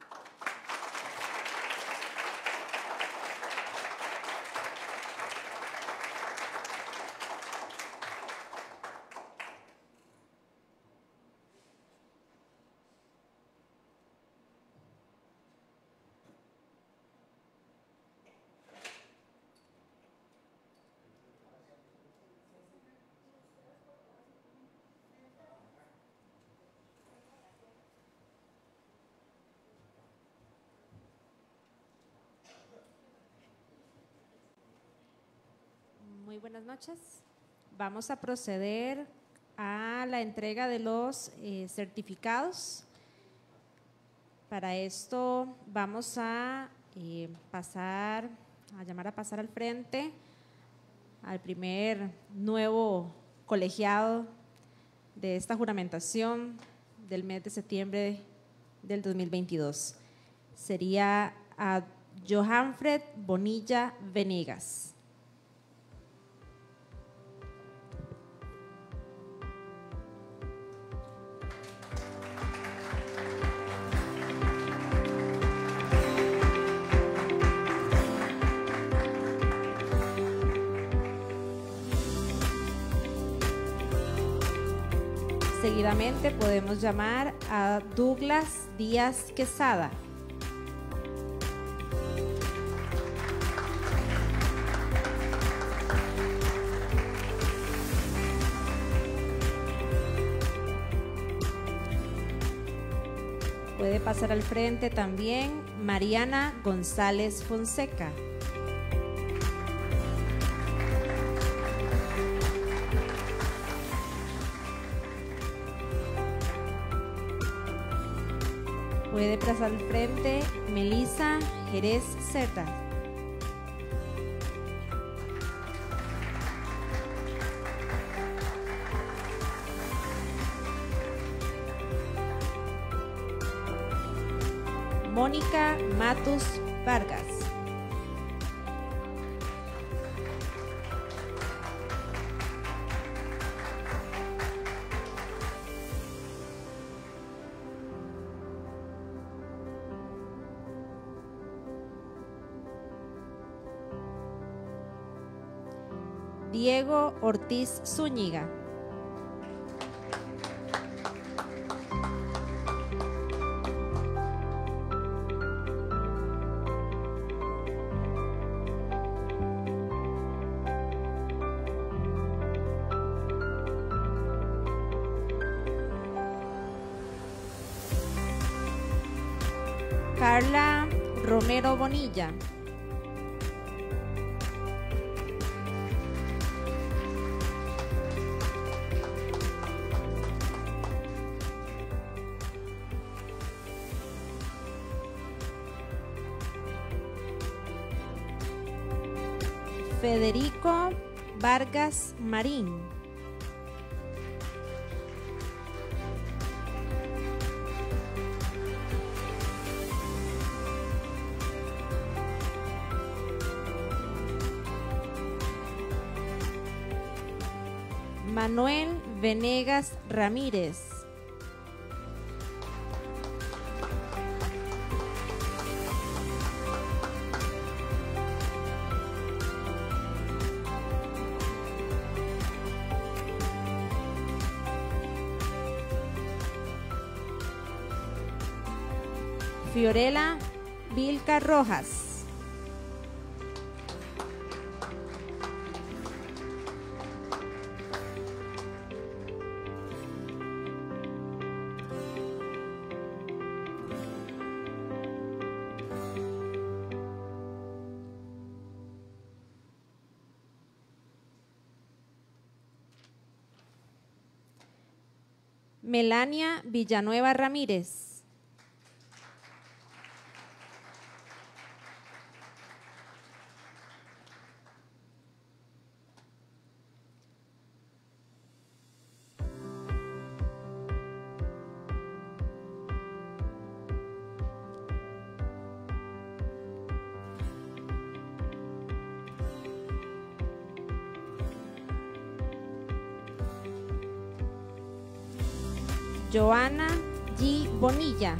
Muy buenas noches. Vamos a proceder a la entrega de los certificados. Para esto vamos a llamar a pasar al frente al primer nuevo colegiado de esta juramentación del mes de septiembre del 2022. Sería a Johanfred Bonilla Venegas. Seguidamente podemos llamar a Douglas Díaz Quesada. Puede pasar al frente también Mariana González Fonseca. Puede pasar al frente Melissa Jerez Zeta. Mónica Matus Vargas. Diego Ortiz Zúñiga. Carla Romero Bonilla. Federico Vargas Marín. Manuel Venegas Ramírez. Fiorella Vilca Rojas. Melania Villanueva Ramírez. Joana G. Bonilla.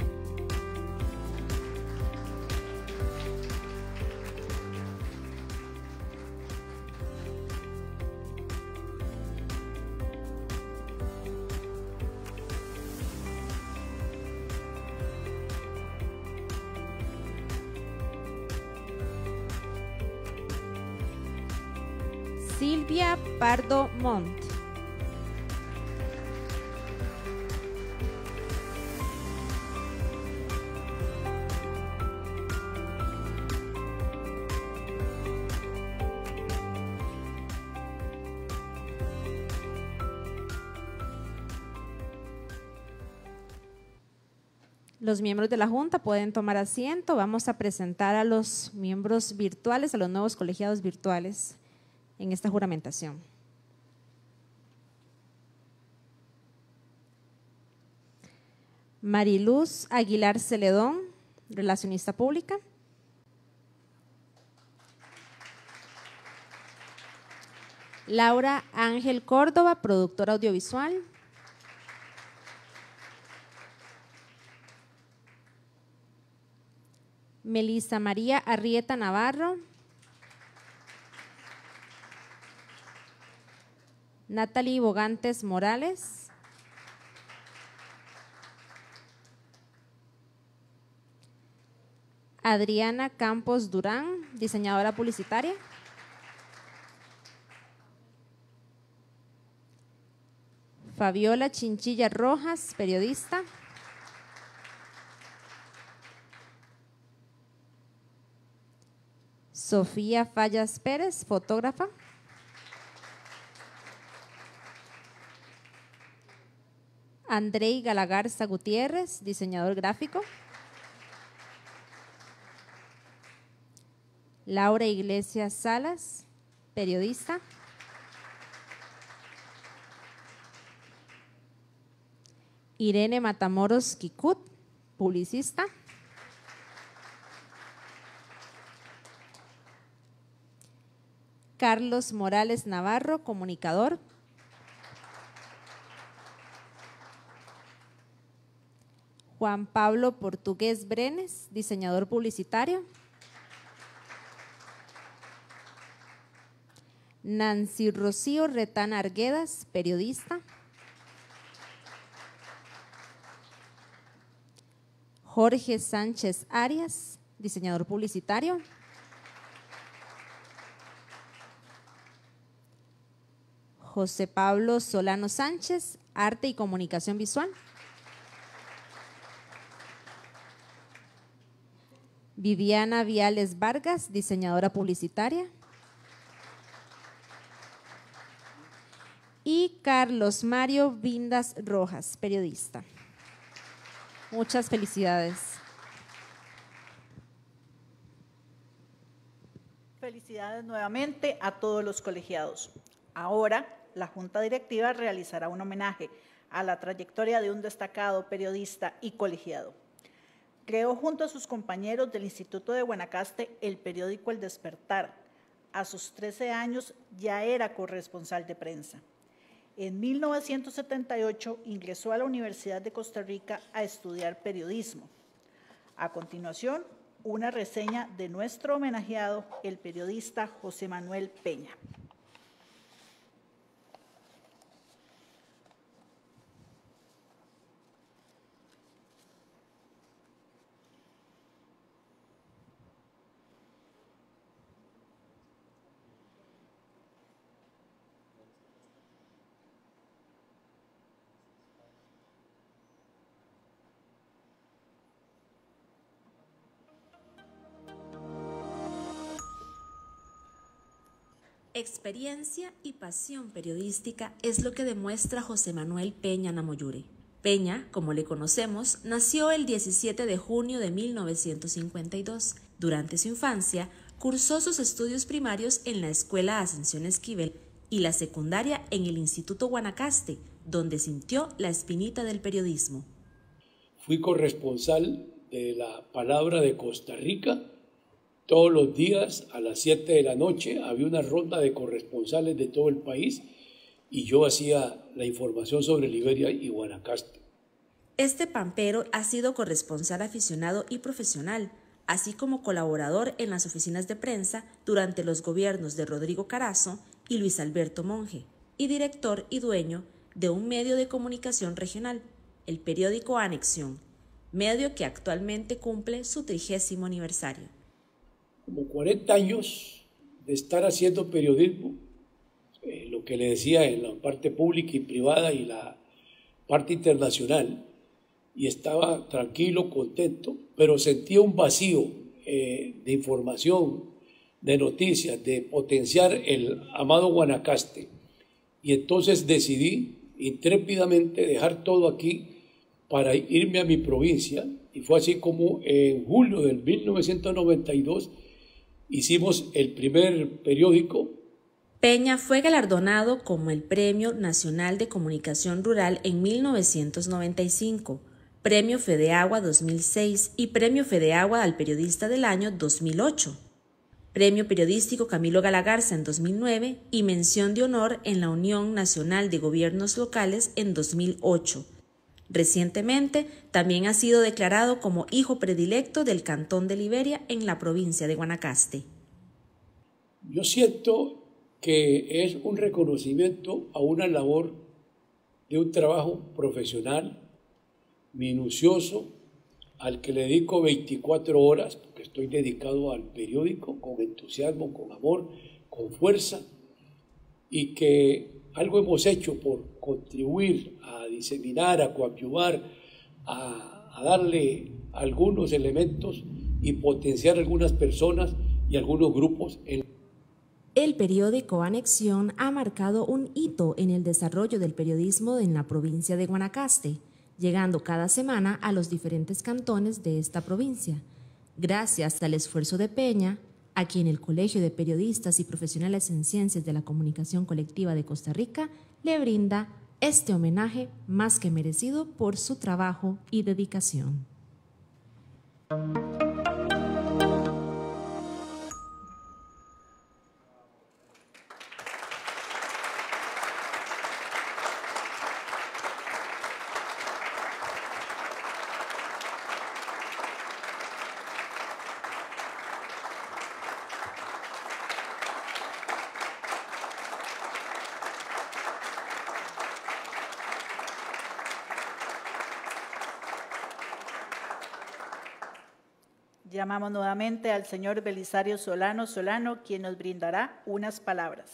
Silvia Pardo Montt. Los miembros de la Junta pueden tomar asiento. Vamos a presentar a los miembros virtuales, a los nuevos colegiados virtuales en esta juramentación. Mariluz Aguilar Celedón, relacionista pública. Laura Ángel Córdoba, productora audiovisual. Melissa María Arrieta Navarro. Natalie Bogantes Morales. Adriana Campos Durán, diseñadora publicitaria. Fabiola Chinchilla Rojas, periodista. Sofía Fallas Pérez, fotógrafa. Andrei Galagarza Gutiérrez, diseñador gráfico. Laura Iglesias Salas, periodista. Irene Matamoros Kikut, publicista. Carlos Morales Navarro, comunicador. Juan Pablo Portugués Brenes, diseñador publicitario. Nancy Rocío Retana Arguedas, periodista. Jorge Sánchez Arias, diseñador publicitario. José Pablo Solano Sánchez, arte y comunicación visual. Viviana Viales Vargas, diseñadora publicitaria. Y Carlos Mario Vindas Rojas, periodista. Muchas felicidades. Felicidades nuevamente a todos los colegiados. Ahora, la Junta Directiva realizará un homenaje a la trayectoria de un destacado periodista y colegiado. Creó junto a sus compañeros del Instituto de Guanacaste el periódico El Despertar. A sus 13 años ya era corresponsal de prensa. En 1978 ingresó a la Universidad de Costa Rica a estudiar periodismo. A continuación, una reseña de nuestro homenajeado, el periodista José Manuel Peña. Experiencia y pasión periodística es lo que demuestra José Manuel Peña Namoyure. Peña, como le conocemos, nació el 17 de junio de 1952. Durante su infancia, cursó sus estudios primarios en la Escuela Ascensión Esquivel y la secundaria en el Instituto Guanacaste, donde sintió la espinita del periodismo. Fui corresponsal de La Palabra de Costa Rica. Todos los días a las 7 de la noche había una ronda de corresponsales de todo el país y yo hacía la información sobre Liberia y Guanacaste. Este pampero ha sido corresponsal aficionado y profesional, así como colaborador en las oficinas de prensa durante los gobiernos de Rodrigo Carazo y Luis Alberto Monge, y director y dueño de un medio de comunicación regional, el periódico Anexión, medio que actualmente cumple su 30º aniversario. Como 40 años de estar haciendo periodismo, lo que le decía en la parte pública y privada y la parte internacional, y estaba tranquilo, contento, pero sentía un vacío de información, de noticias, de potenciar el amado Guanacaste. Y entonces decidí intrépidamente dejar todo aquí para irme a mi provincia, y fue así como en julio del 1992 hicimos el primer periódico. Peña fue galardonado como el Premio Nacional de Comunicación Rural en 1995, Premio Fedeagua 2006 y Premio Fedeagua al Periodista del Año 2008, Premio Periodístico Camilo Galagarza en 2009 y Mención de Honor en la Unión Nacional de Gobiernos Locales en 2008. Recientemente también ha sido declarado como hijo predilecto del Cantón de Liberia en la provincia de Guanacaste. Yo siento que es un reconocimiento a una labor de un trabajo profesional, minucioso, al que le dedico 24 horas, porque estoy dedicado al periódico con entusiasmo, con amor, con fuerza, y que algo hemos hecho por contribuir a diseminar, a coadyuvar, a darle algunos elementos y potenciar algunas personas y algunos grupos en El periódico Anexión ha marcado un hito en el desarrollo del periodismo en la provincia de Guanacaste, llegando cada semana a los diferentes cantones de esta provincia. Gracias al esfuerzo de Peña, a quien el Colegio de Periodistas y Profesionales en Ciencias de la Comunicación Colectiva de Costa Rica le brinda este homenaje más que merecido por su trabajo y dedicación. Llamamos nuevamente al señor Belisario Solano, quien nos brindará unas palabras.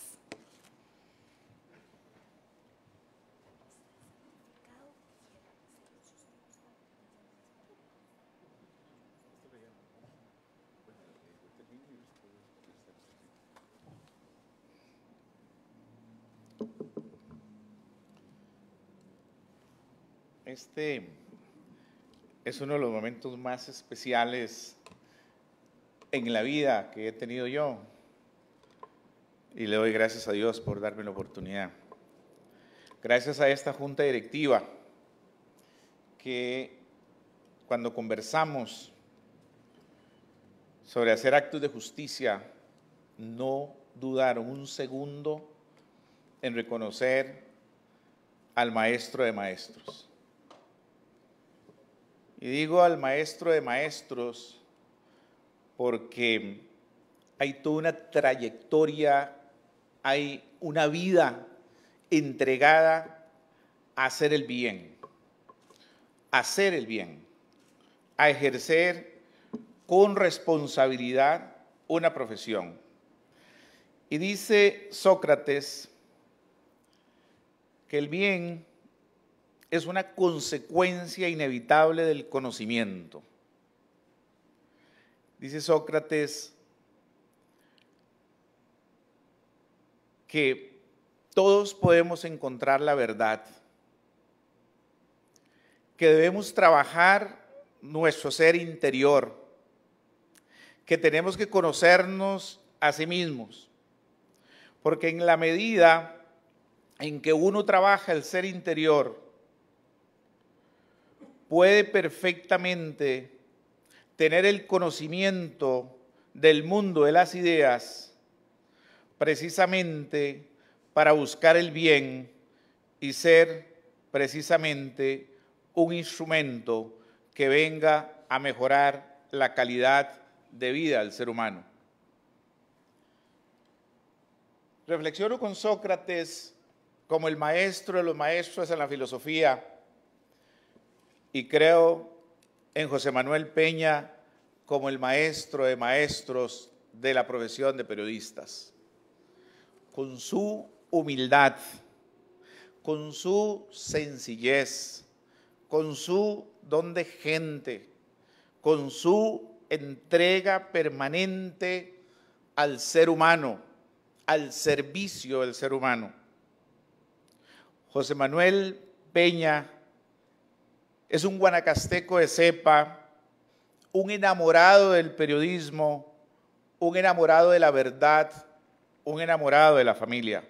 Este es uno de los momentos más especiales en la vida que he tenido yo y le doy gracias a Dios por darme la oportunidad. Gracias a esta junta directiva que cuando conversamos sobre hacer actos de justicia no dudaron un segundo en reconocer al maestro de maestros. Y digo al maestro de maestros porque hay toda una trayectoria, hay una vida entregada a hacer el bien, a ejercer con responsabilidad una profesión. Y dice Sócrates que el bien es una consecuencia inevitable del conocimiento. Dice Sócrates que todos podemos encontrar la verdad, que debemos trabajar nuestro ser interior, que tenemos que conocernos a sí mismos, porque en la medida en que uno trabaja el ser interior, puede perfectamente tener el conocimiento del mundo de las ideas, precisamente para buscar el bien y ser precisamente un instrumento que venga a mejorar la calidad de vida del ser humano. Reflexiono con Sócrates como el maestro de los maestros en la filosofía y creo en José Manuel Peña como el maestro de maestros de la profesión de periodistas. Con su humildad, con su sencillez, con su don de gente, con su entrega permanente al ser humano, al servicio del ser humano. José Manuel Peña es un guanacasteco de cepa, un enamorado del periodismo, un enamorado de la verdad, un enamorado de la familia.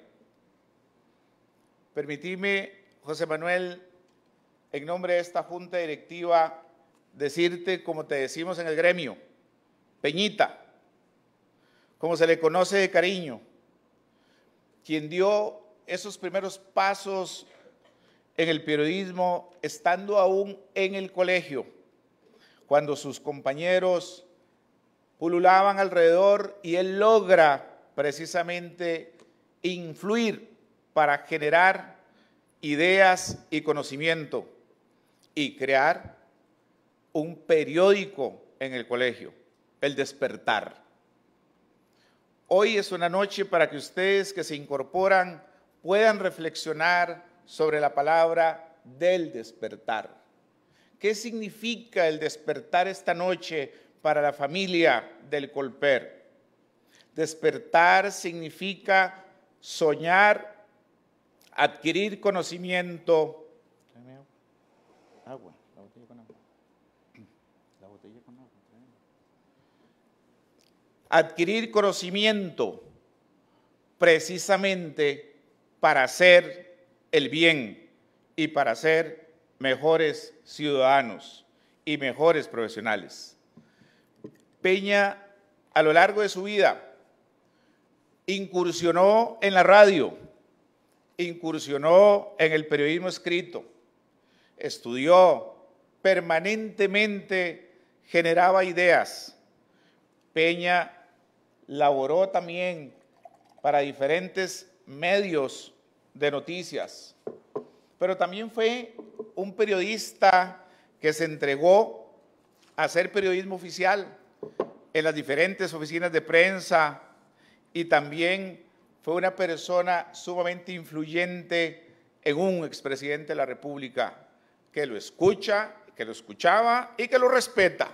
Permitime, José Manuel, en nombre de esta junta directiva, decirte, como te decimos en el gremio, Peñita, como se le conoce de cariño, quien dio esos primeros pasos en el periodismo estando aún en el colegio, cuando sus compañeros pululaban alrededor y él logra precisamente influir para generar ideas y conocimiento y crear un periódico en el colegio, El Despertar. Hoy es una noche para que ustedes que se incorporan puedan reflexionar sobre la palabra del despertar. ¿Qué significa el despertar esta noche para la familia del Colper? Despertar significa soñar, adquirir conocimiento. Agua, la botella con agua. La botella con agua. Adquirir conocimiento precisamente para hacer el bien y para ser mejores ciudadanos y mejores profesionales. Peña, a lo largo de su vida, incursionó en la radio, incursionó en el periodismo escrito, estudió, permanentemente generaba ideas. Peña laboró también para diferentes medios de noticias, pero también fue un periodista que se entregó a hacer periodismo oficial en las diferentes oficinas de prensa y también fue una persona sumamente influyente en un expresidente de la República que lo escucha, que lo escuchaba y que lo respeta.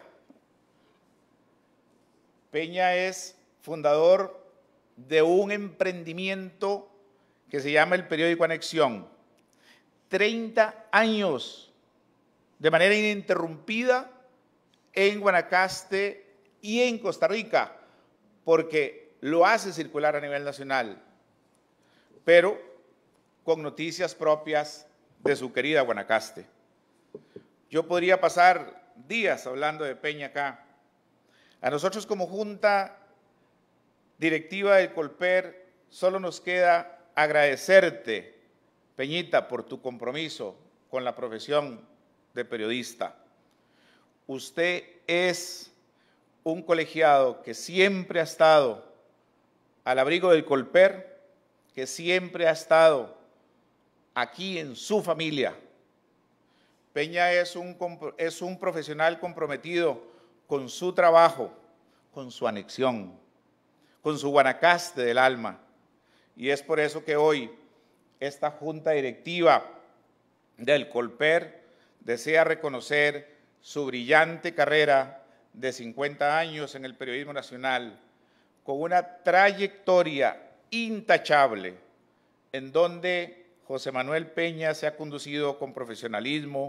Peña es fundador de un emprendimiento que se llama el periódico Anexión. 30 años de manera ininterrumpida en Guanacaste y en Costa Rica, porque lo hace circular a nivel nacional, pero con noticias propias de su querida Guanacaste. Yo podría pasar días hablando de Peña acá. A nosotros como Junta Directiva del Colper solo nos queda agradecerte, Peñita, por tu compromiso con la profesión de periodista. Usted es un colegiado que siempre ha estado al abrigo del Colper, que siempre ha estado aquí en su familia. Peña es un profesional comprometido con su trabajo, con su anexión, con su Guanacaste del alma. Y es por eso que hoy esta Junta Directiva del Colper desea reconocer su brillante carrera de 50 años en el periodismo nacional, con una trayectoria intachable, en donde José Manuel Peña se ha conducido con profesionalismo,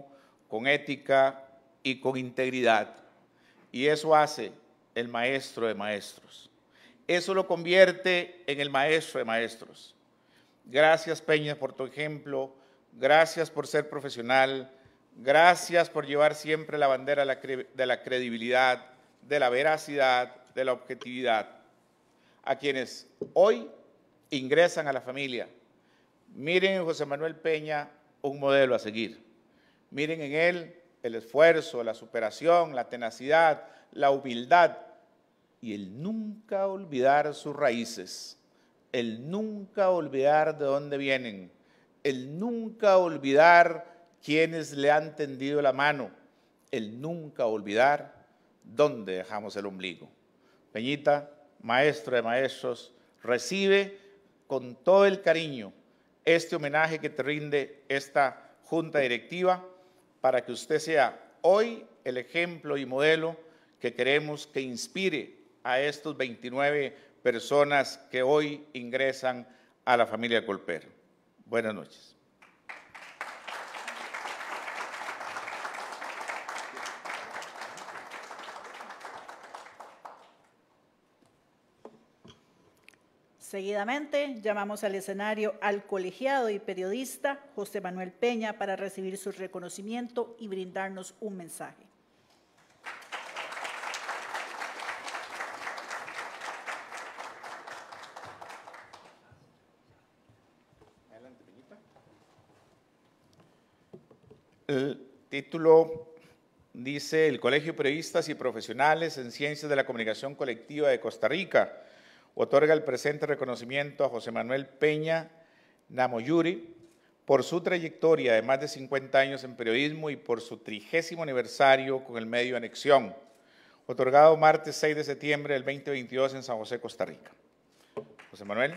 con ética y con integridad. Y eso hace el maestro de maestros. Eso lo convierte en el maestro de maestros. Gracias, Peña, por tu ejemplo. Gracias por ser profesional. Gracias por llevar siempre la bandera de la credibilidad, de la veracidad, de la objetividad. A quienes hoy ingresan a la familia, miren en José Manuel Peña un modelo a seguir. Miren en él el esfuerzo, la superación, la tenacidad, la humildad y el nunca olvidar sus raíces, el nunca olvidar de dónde vienen, el nunca olvidar quienes le han tendido la mano, el nunca olvidar dónde dejamos el ombligo. Peñita, maestro de maestros, recibe con todo el cariño este homenaje que te rinde esta Junta Directiva para que usted sea hoy el ejemplo y modelo que queremos que inspire a estos 29 personas que hoy ingresan a la familia Colper. Buenas noches. Seguidamente, llamamos al escenario al colegiado y periodista José Manuel Peña para recibir su reconocimiento y brindarnos un mensaje. El título dice: el Colegio de Periodistas y Profesionales en Ciencias de la Comunicación Colectiva de Costa Rica otorga el presente reconocimiento a José Manuel Peña Namoyuri por su trayectoria de más de 50 años en periodismo y por su 30º aniversario con el medio Anexión, otorgado martes 6 de septiembre del 2022 en San José, Costa Rica. José Manuel.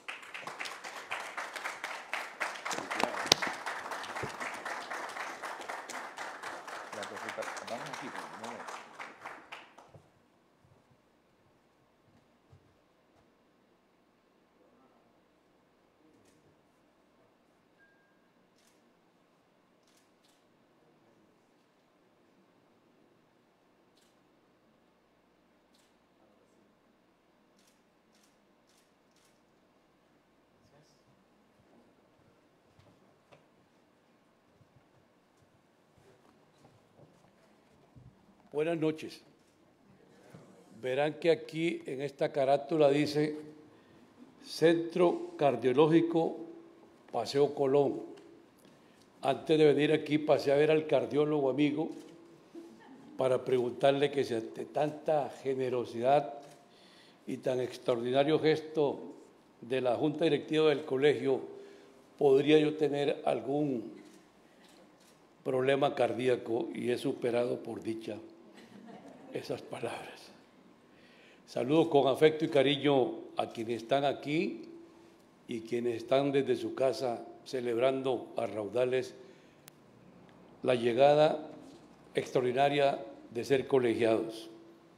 Buenas noches. Verán que aquí en esta carátula dice Centro Cardiológico Paseo Colón. Antes de venir aquí pasé a ver al cardiólogo amigo para preguntarle que si ante tanta generosidad y tan extraordinario gesto de la Junta Directiva del colegio podría yo tener algún problema cardíaco, y he superado por dicha esas palabras. Saludo con afecto y cariño a quienes están aquí y quienes están desde su casa celebrando a raudales la llegada extraordinaria de ser colegiados.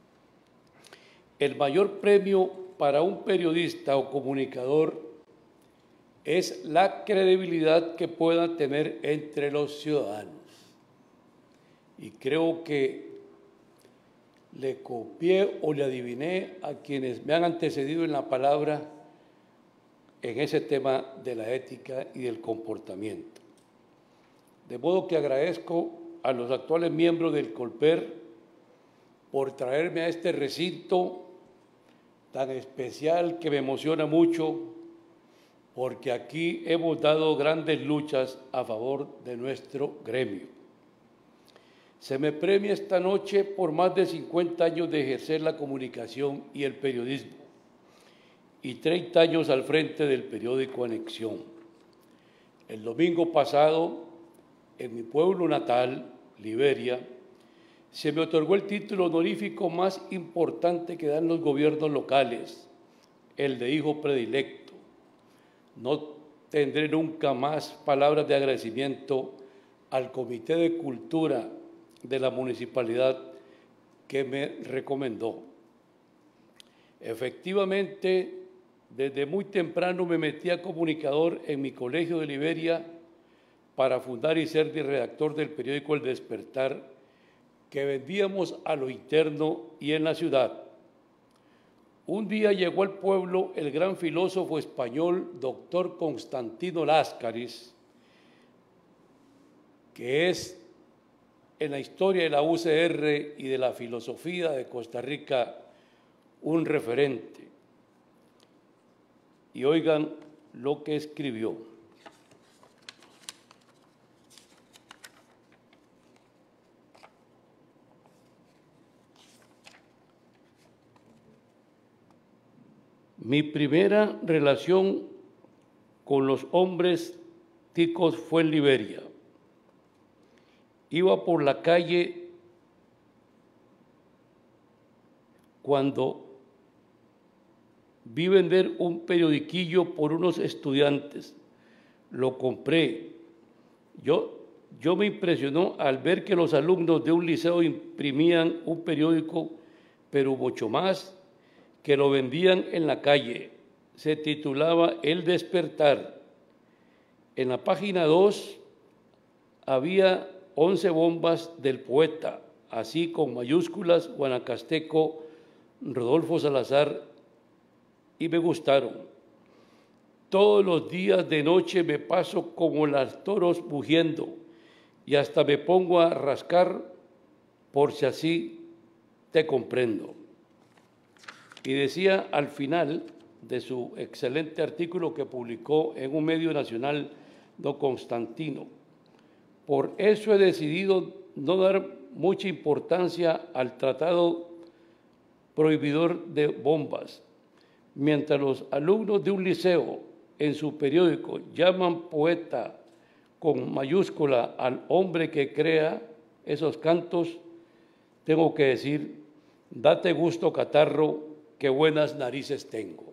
El mayor premio para un periodista o comunicador es la credibilidad que pueda tener entre los ciudadanos. Y creo que le copié o le adiviné a quienes me han antecedido en la palabra en ese tema de la ética y del comportamiento. De modo que agradezco a los actuales miembros del Colper por traerme a este recinto tan especial que me emociona mucho, porque aquí hemos dado grandes luchas a favor de nuestro gremio. Se me premia esta noche por más de 50 años de ejercer la comunicación y el periodismo y 30 años al frente del periódico Anexión. El domingo pasado, en mi pueblo natal, Liberia, se me otorgó el título honorífico más importante que dan los gobiernos locales, el de hijo predilecto. No tendré nunca más palabras de agradecimiento al Comité de Cultura de la municipalidad que me recomendó. Efectivamente, desde muy temprano me metí a comunicador en mi colegio de Liberia para fundar y ser redactor del periódico El Despertar, que vendíamos a lo interno y en la ciudad. Un día llegó al pueblo el gran filósofo español, doctor Constantino Láscaris, que es en la historia de la UCR y de la filosofía de Costa Rica un referente. Y oigan lo que escribió. Mi primera relación con los hombres ticos fue en Liberia. Iba por la calle cuando vi vender un periodiquillo por unos estudiantes. Lo compré. Yo me impresionó al ver que los alumnos de un liceo imprimían un periódico, pero mucho más, que lo vendían en la calle. Se titulaba El Despertar. En la página 2 había 11 bombas del poeta, así con mayúsculas, guanacasteco, Rodolfo Salazar, y me gustaron. Todos los días de noche me paso como los toros mugiendo y hasta me pongo a rascar por si así te comprendo. Y decía al final de su excelente artículo que publicó en un medio nacional, don Constantino: por eso he decidido no dar mucha importancia al tratado prohibidor de bombas. Mientras los alumnos de un liceo en su periódico llaman poeta con mayúscula al hombre que crea esos cantos, tengo que decir, date gusto, catarro, qué buenas narices tengo.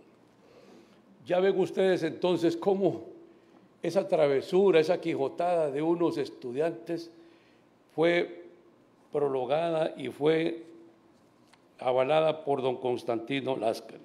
Ya ven ustedes entonces cómo esa travesura, esa quijotada de unos estudiantes fue prolongada y fue avalada por don Constantino Láscaris.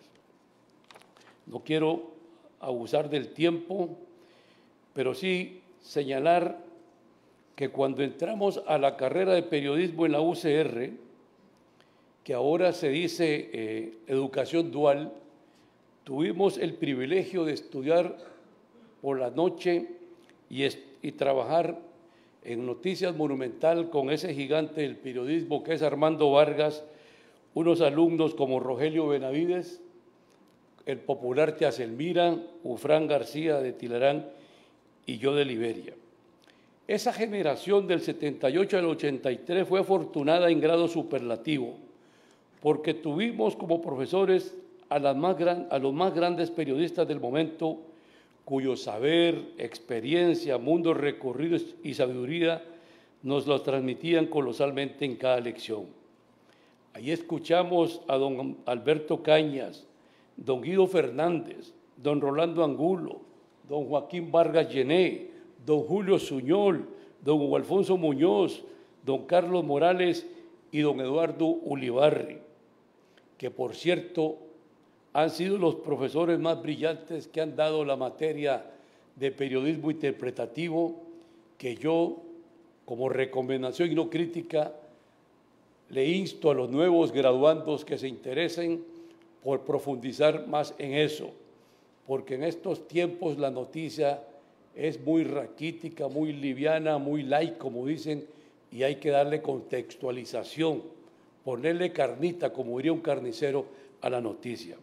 No quiero abusar del tiempo, pero sí señalar que cuando entramos a la carrera de periodismo en la UCR, que ahora se dice educación dual, tuvimos el privilegio de estudiar por la noche y trabajar en Noticias Monumental con ese gigante del periodismo que es Armando Vargas, unos alumnos como Rogelio Benavides, el popular Teaselmira, Ufrán García de Tilarán y yo de Liberia. Esa generación del 78 al 83 fue afortunada en grado superlativo, porque tuvimos como profesores a los más grandes periodistas del momento, cuyo saber, experiencia, mundos recorridos y sabiduría nos los transmitían colosalmente en cada lección. Ahí escuchamos a don Alberto Cañas, don Guido Fernández, don Rolando Angulo, don Joaquín Vargas Llené, don Julio Suñol, don Hugo Alfonso Muñoz, don Carlos Morales y don Eduardo Ulibarri, que por cierto han sido los profesores más brillantes que han dado la materia de periodismo interpretativo, que yo, como recomendación y no crítica, le insto a los nuevos graduandos que se interesen por profundizar más en eso, porque en estos tiempos la noticia es muy raquítica, muy liviana, muy light, como dicen, y hay que darle contextualización, ponerle carnita, como diría un carnicero, a la noticia.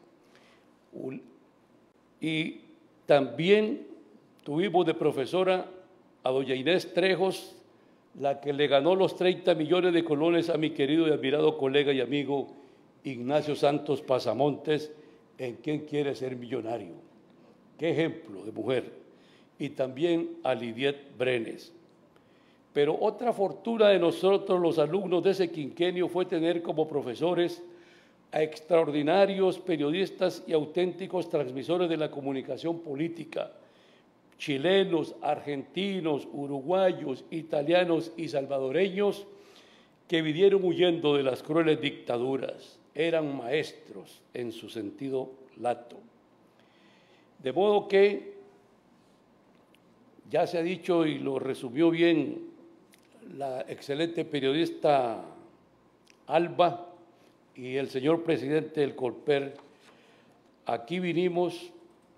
Y también tuvimos de profesora a doña Inés Trejos, la que le ganó los 30 millones de colones a mi querido y admirado colega y amigo Ignacio Santos Pasamontes, en Quién quiere ser millonario. Qué ejemplo de mujer. Y también a Lidiet Brenes. Pero otra fortuna de nosotros, los alumnos de ese quinquenio, fue tener como profesores a extraordinarios periodistas y auténticos transmisores de la comunicación política, chilenos, argentinos, uruguayos, italianos y salvadoreños, que vinieron huyendo de las crueles dictaduras. Eran maestros en su sentido lato. De modo que Ya se ha dicho y lo resumió bien la excelente periodista Alba y el señor presidente del Colper. Aquí vinimos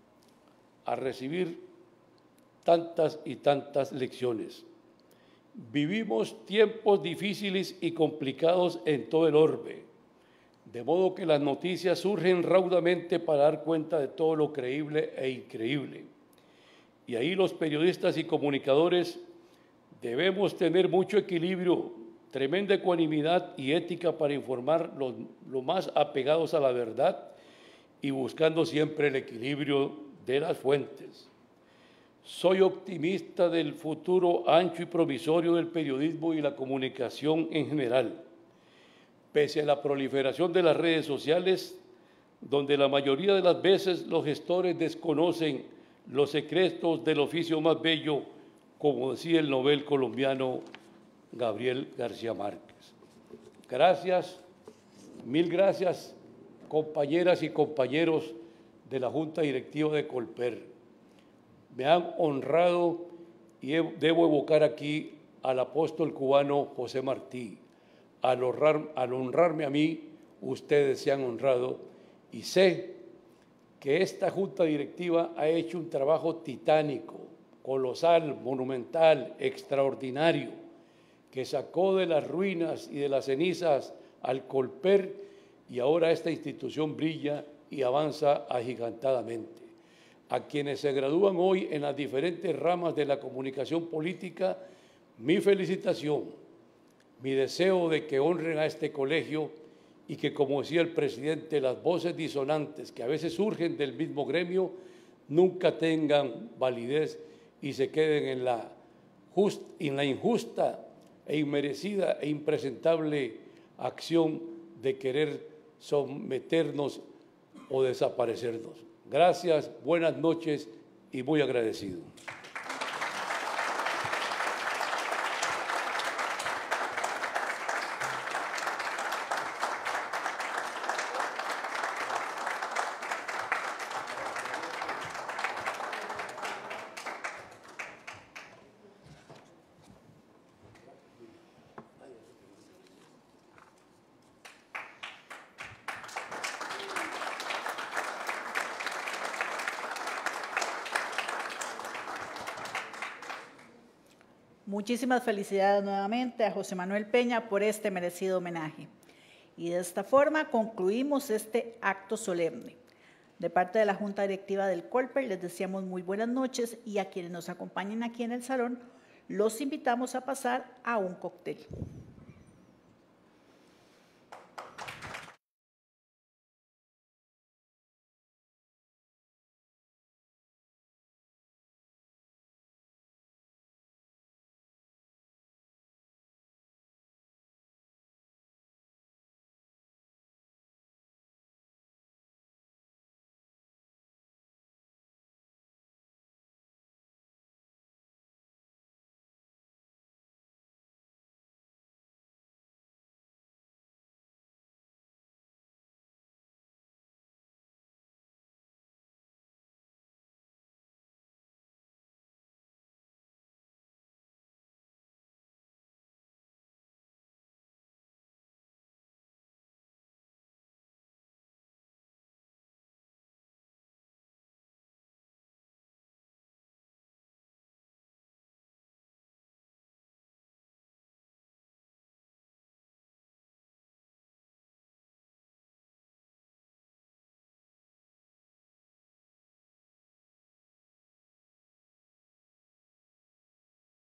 a recibir tantas y tantas lecciones. Vivimos tiempos difíciles y complicados en todo el orbe, de modo que las noticias surgen raudamente para dar cuenta de todo lo creíble e increíble. Y ahí los periodistas y comunicadores debemos tener mucho equilibrio, tremenda ecuanimidad y ética para informar lo más apegados a la verdad y buscando siempre el equilibrio de las fuentes. Soy optimista del futuro ancho y provisorio del periodismo y la comunicación en general. Pese a la proliferación de las redes sociales, donde la mayoría de las veces los gestores desconocen los secretos del oficio más bello, como decía el novel colombiano Gabriel García Márquez. Gracias, mil gracias, compañeras y compañeros de la Junta Directiva de Colper. Me han honrado y debo evocar aquí al apóstol cubano José Martí. Al honrarme a mí, ustedes se han honrado y sé que esta Junta Directiva ha hecho un trabajo titánico, colosal, monumental, extraordinario, que sacó de las ruinas y de las cenizas al Colper y ahora esta institución brilla y avanza agigantadamente. A quienes se gradúan hoy en las diferentes ramas de la comunicación política, mi felicitación, mi deseo de que honren a este colegio y que, como decía el presidente, las voces disonantes que a veces surgen del mismo gremio nunca tengan validez y se queden en la injusta e inmerecida e impresentable acción de querer someternos o desaparecernos. Gracias, buenas noches y muy agradecido. Muchísimas felicidades nuevamente a José Manuel Peña por este merecido homenaje. Y de esta forma concluimos este acto solemne. De parte de la Junta Directiva del Colper les deseamos muy buenas noches y a quienes nos acompañen aquí en el salón los invitamos a pasar a un cóctel.